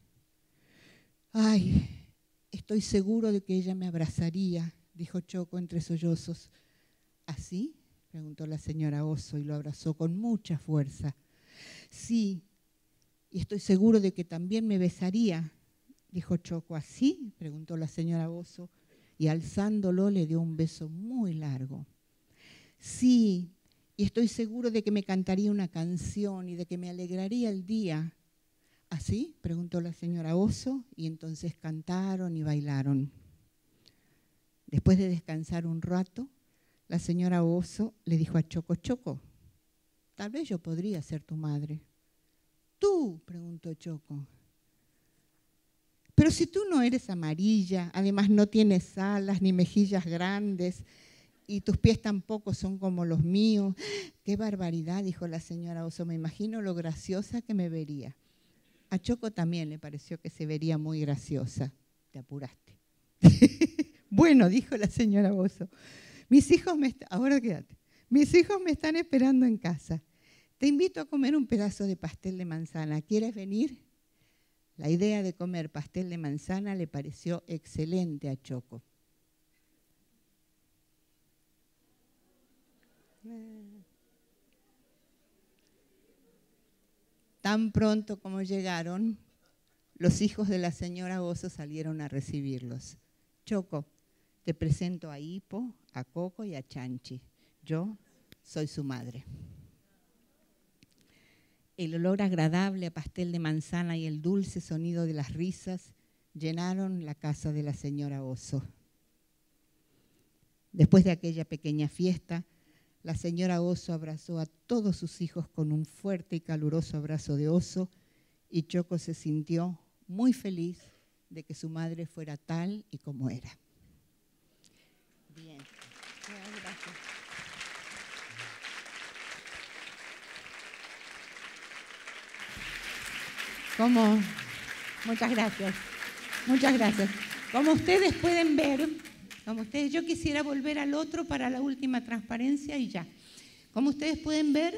Ay, estoy seguro de que ella me abrazaría, dijo Choco entre sollozos. ¿Así? Preguntó la señora Oso y lo abrazó con mucha fuerza. Sí, y estoy seguro de que también me besaría, dijo Choco. ¿Así? Preguntó la señora Oso y alzándolo le dio un beso muy largo. Sí, y estoy seguro de que me cantaría una canción y de que me alegraría el día. ¿Así? Preguntó la señora Oso y entonces cantaron y bailaron. Después de descansar un rato, la señora Oso le dijo a Choco, Choco, tal vez yo podría ser tu madre. ¿Tú? Preguntó Choco. Pero si tú no eres amarilla, además no tienes alas ni mejillas grandes y tus pies tampoco son como los míos. ¡Qué barbaridad!, dijo la señora Oso, me imagino lo graciosa que me vería. A Choco también le pareció que se vería muy graciosa. Te apuraste. Bueno, dijo la señora Oso, ahora quédate. Mis hijos me están esperando en casa. Te invito a comer un pedazo de pastel de manzana. ¿Quieres venir? La idea de comer pastel de manzana le pareció excelente a Choco. Tan pronto como llegaron, los hijos de la señora Oso salieron a recibirlos. Choco, te presento a Hippo, a Coco y a Chanchi. Yo soy su madre. El olor agradable a pastel de manzana y el dulce sonido de las risas llenaron la casa de la señora Oso. Después de aquella pequeña fiesta, la señora Oso abrazó a todos sus hijos con un fuerte y caluroso abrazo de oso y Choco se sintió muy feliz de que su madre fuera tal y como era. Bien, gracias. Muchas gracias. Como ustedes pueden ver, Como ustedes, yo quisiera volver al otro para la última transparencia y ya. Como ustedes pueden ver,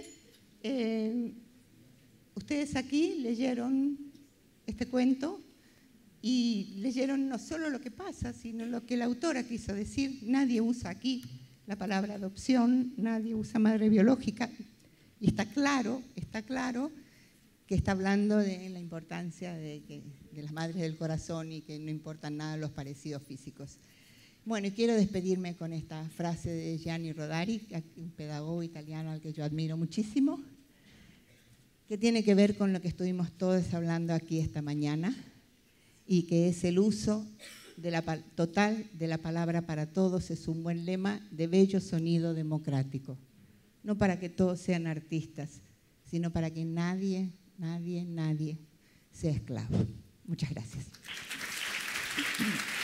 ustedes aquí leyeron este cuento y leyeron no solo lo que pasa, sino lo que la autora quiso decir. Nadie usa aquí la palabra adopción, nadie usa madre biológica, y está claro que está hablando de la importancia de las madres del corazón y que no importan nada los parecidos físicos. Bueno, y quiero despedirme con esta frase de Gianni Rodari, un pedagogo italiano al que yo admiro muchísimo, que tiene que ver con lo que estuvimos todos hablando aquí esta mañana, y que es el uso total de la palabra para todos. Es un buen lema de bello sonido democrático. No para que todos sean artistas, sino para que nadie sea esclavo. Muchas gracias.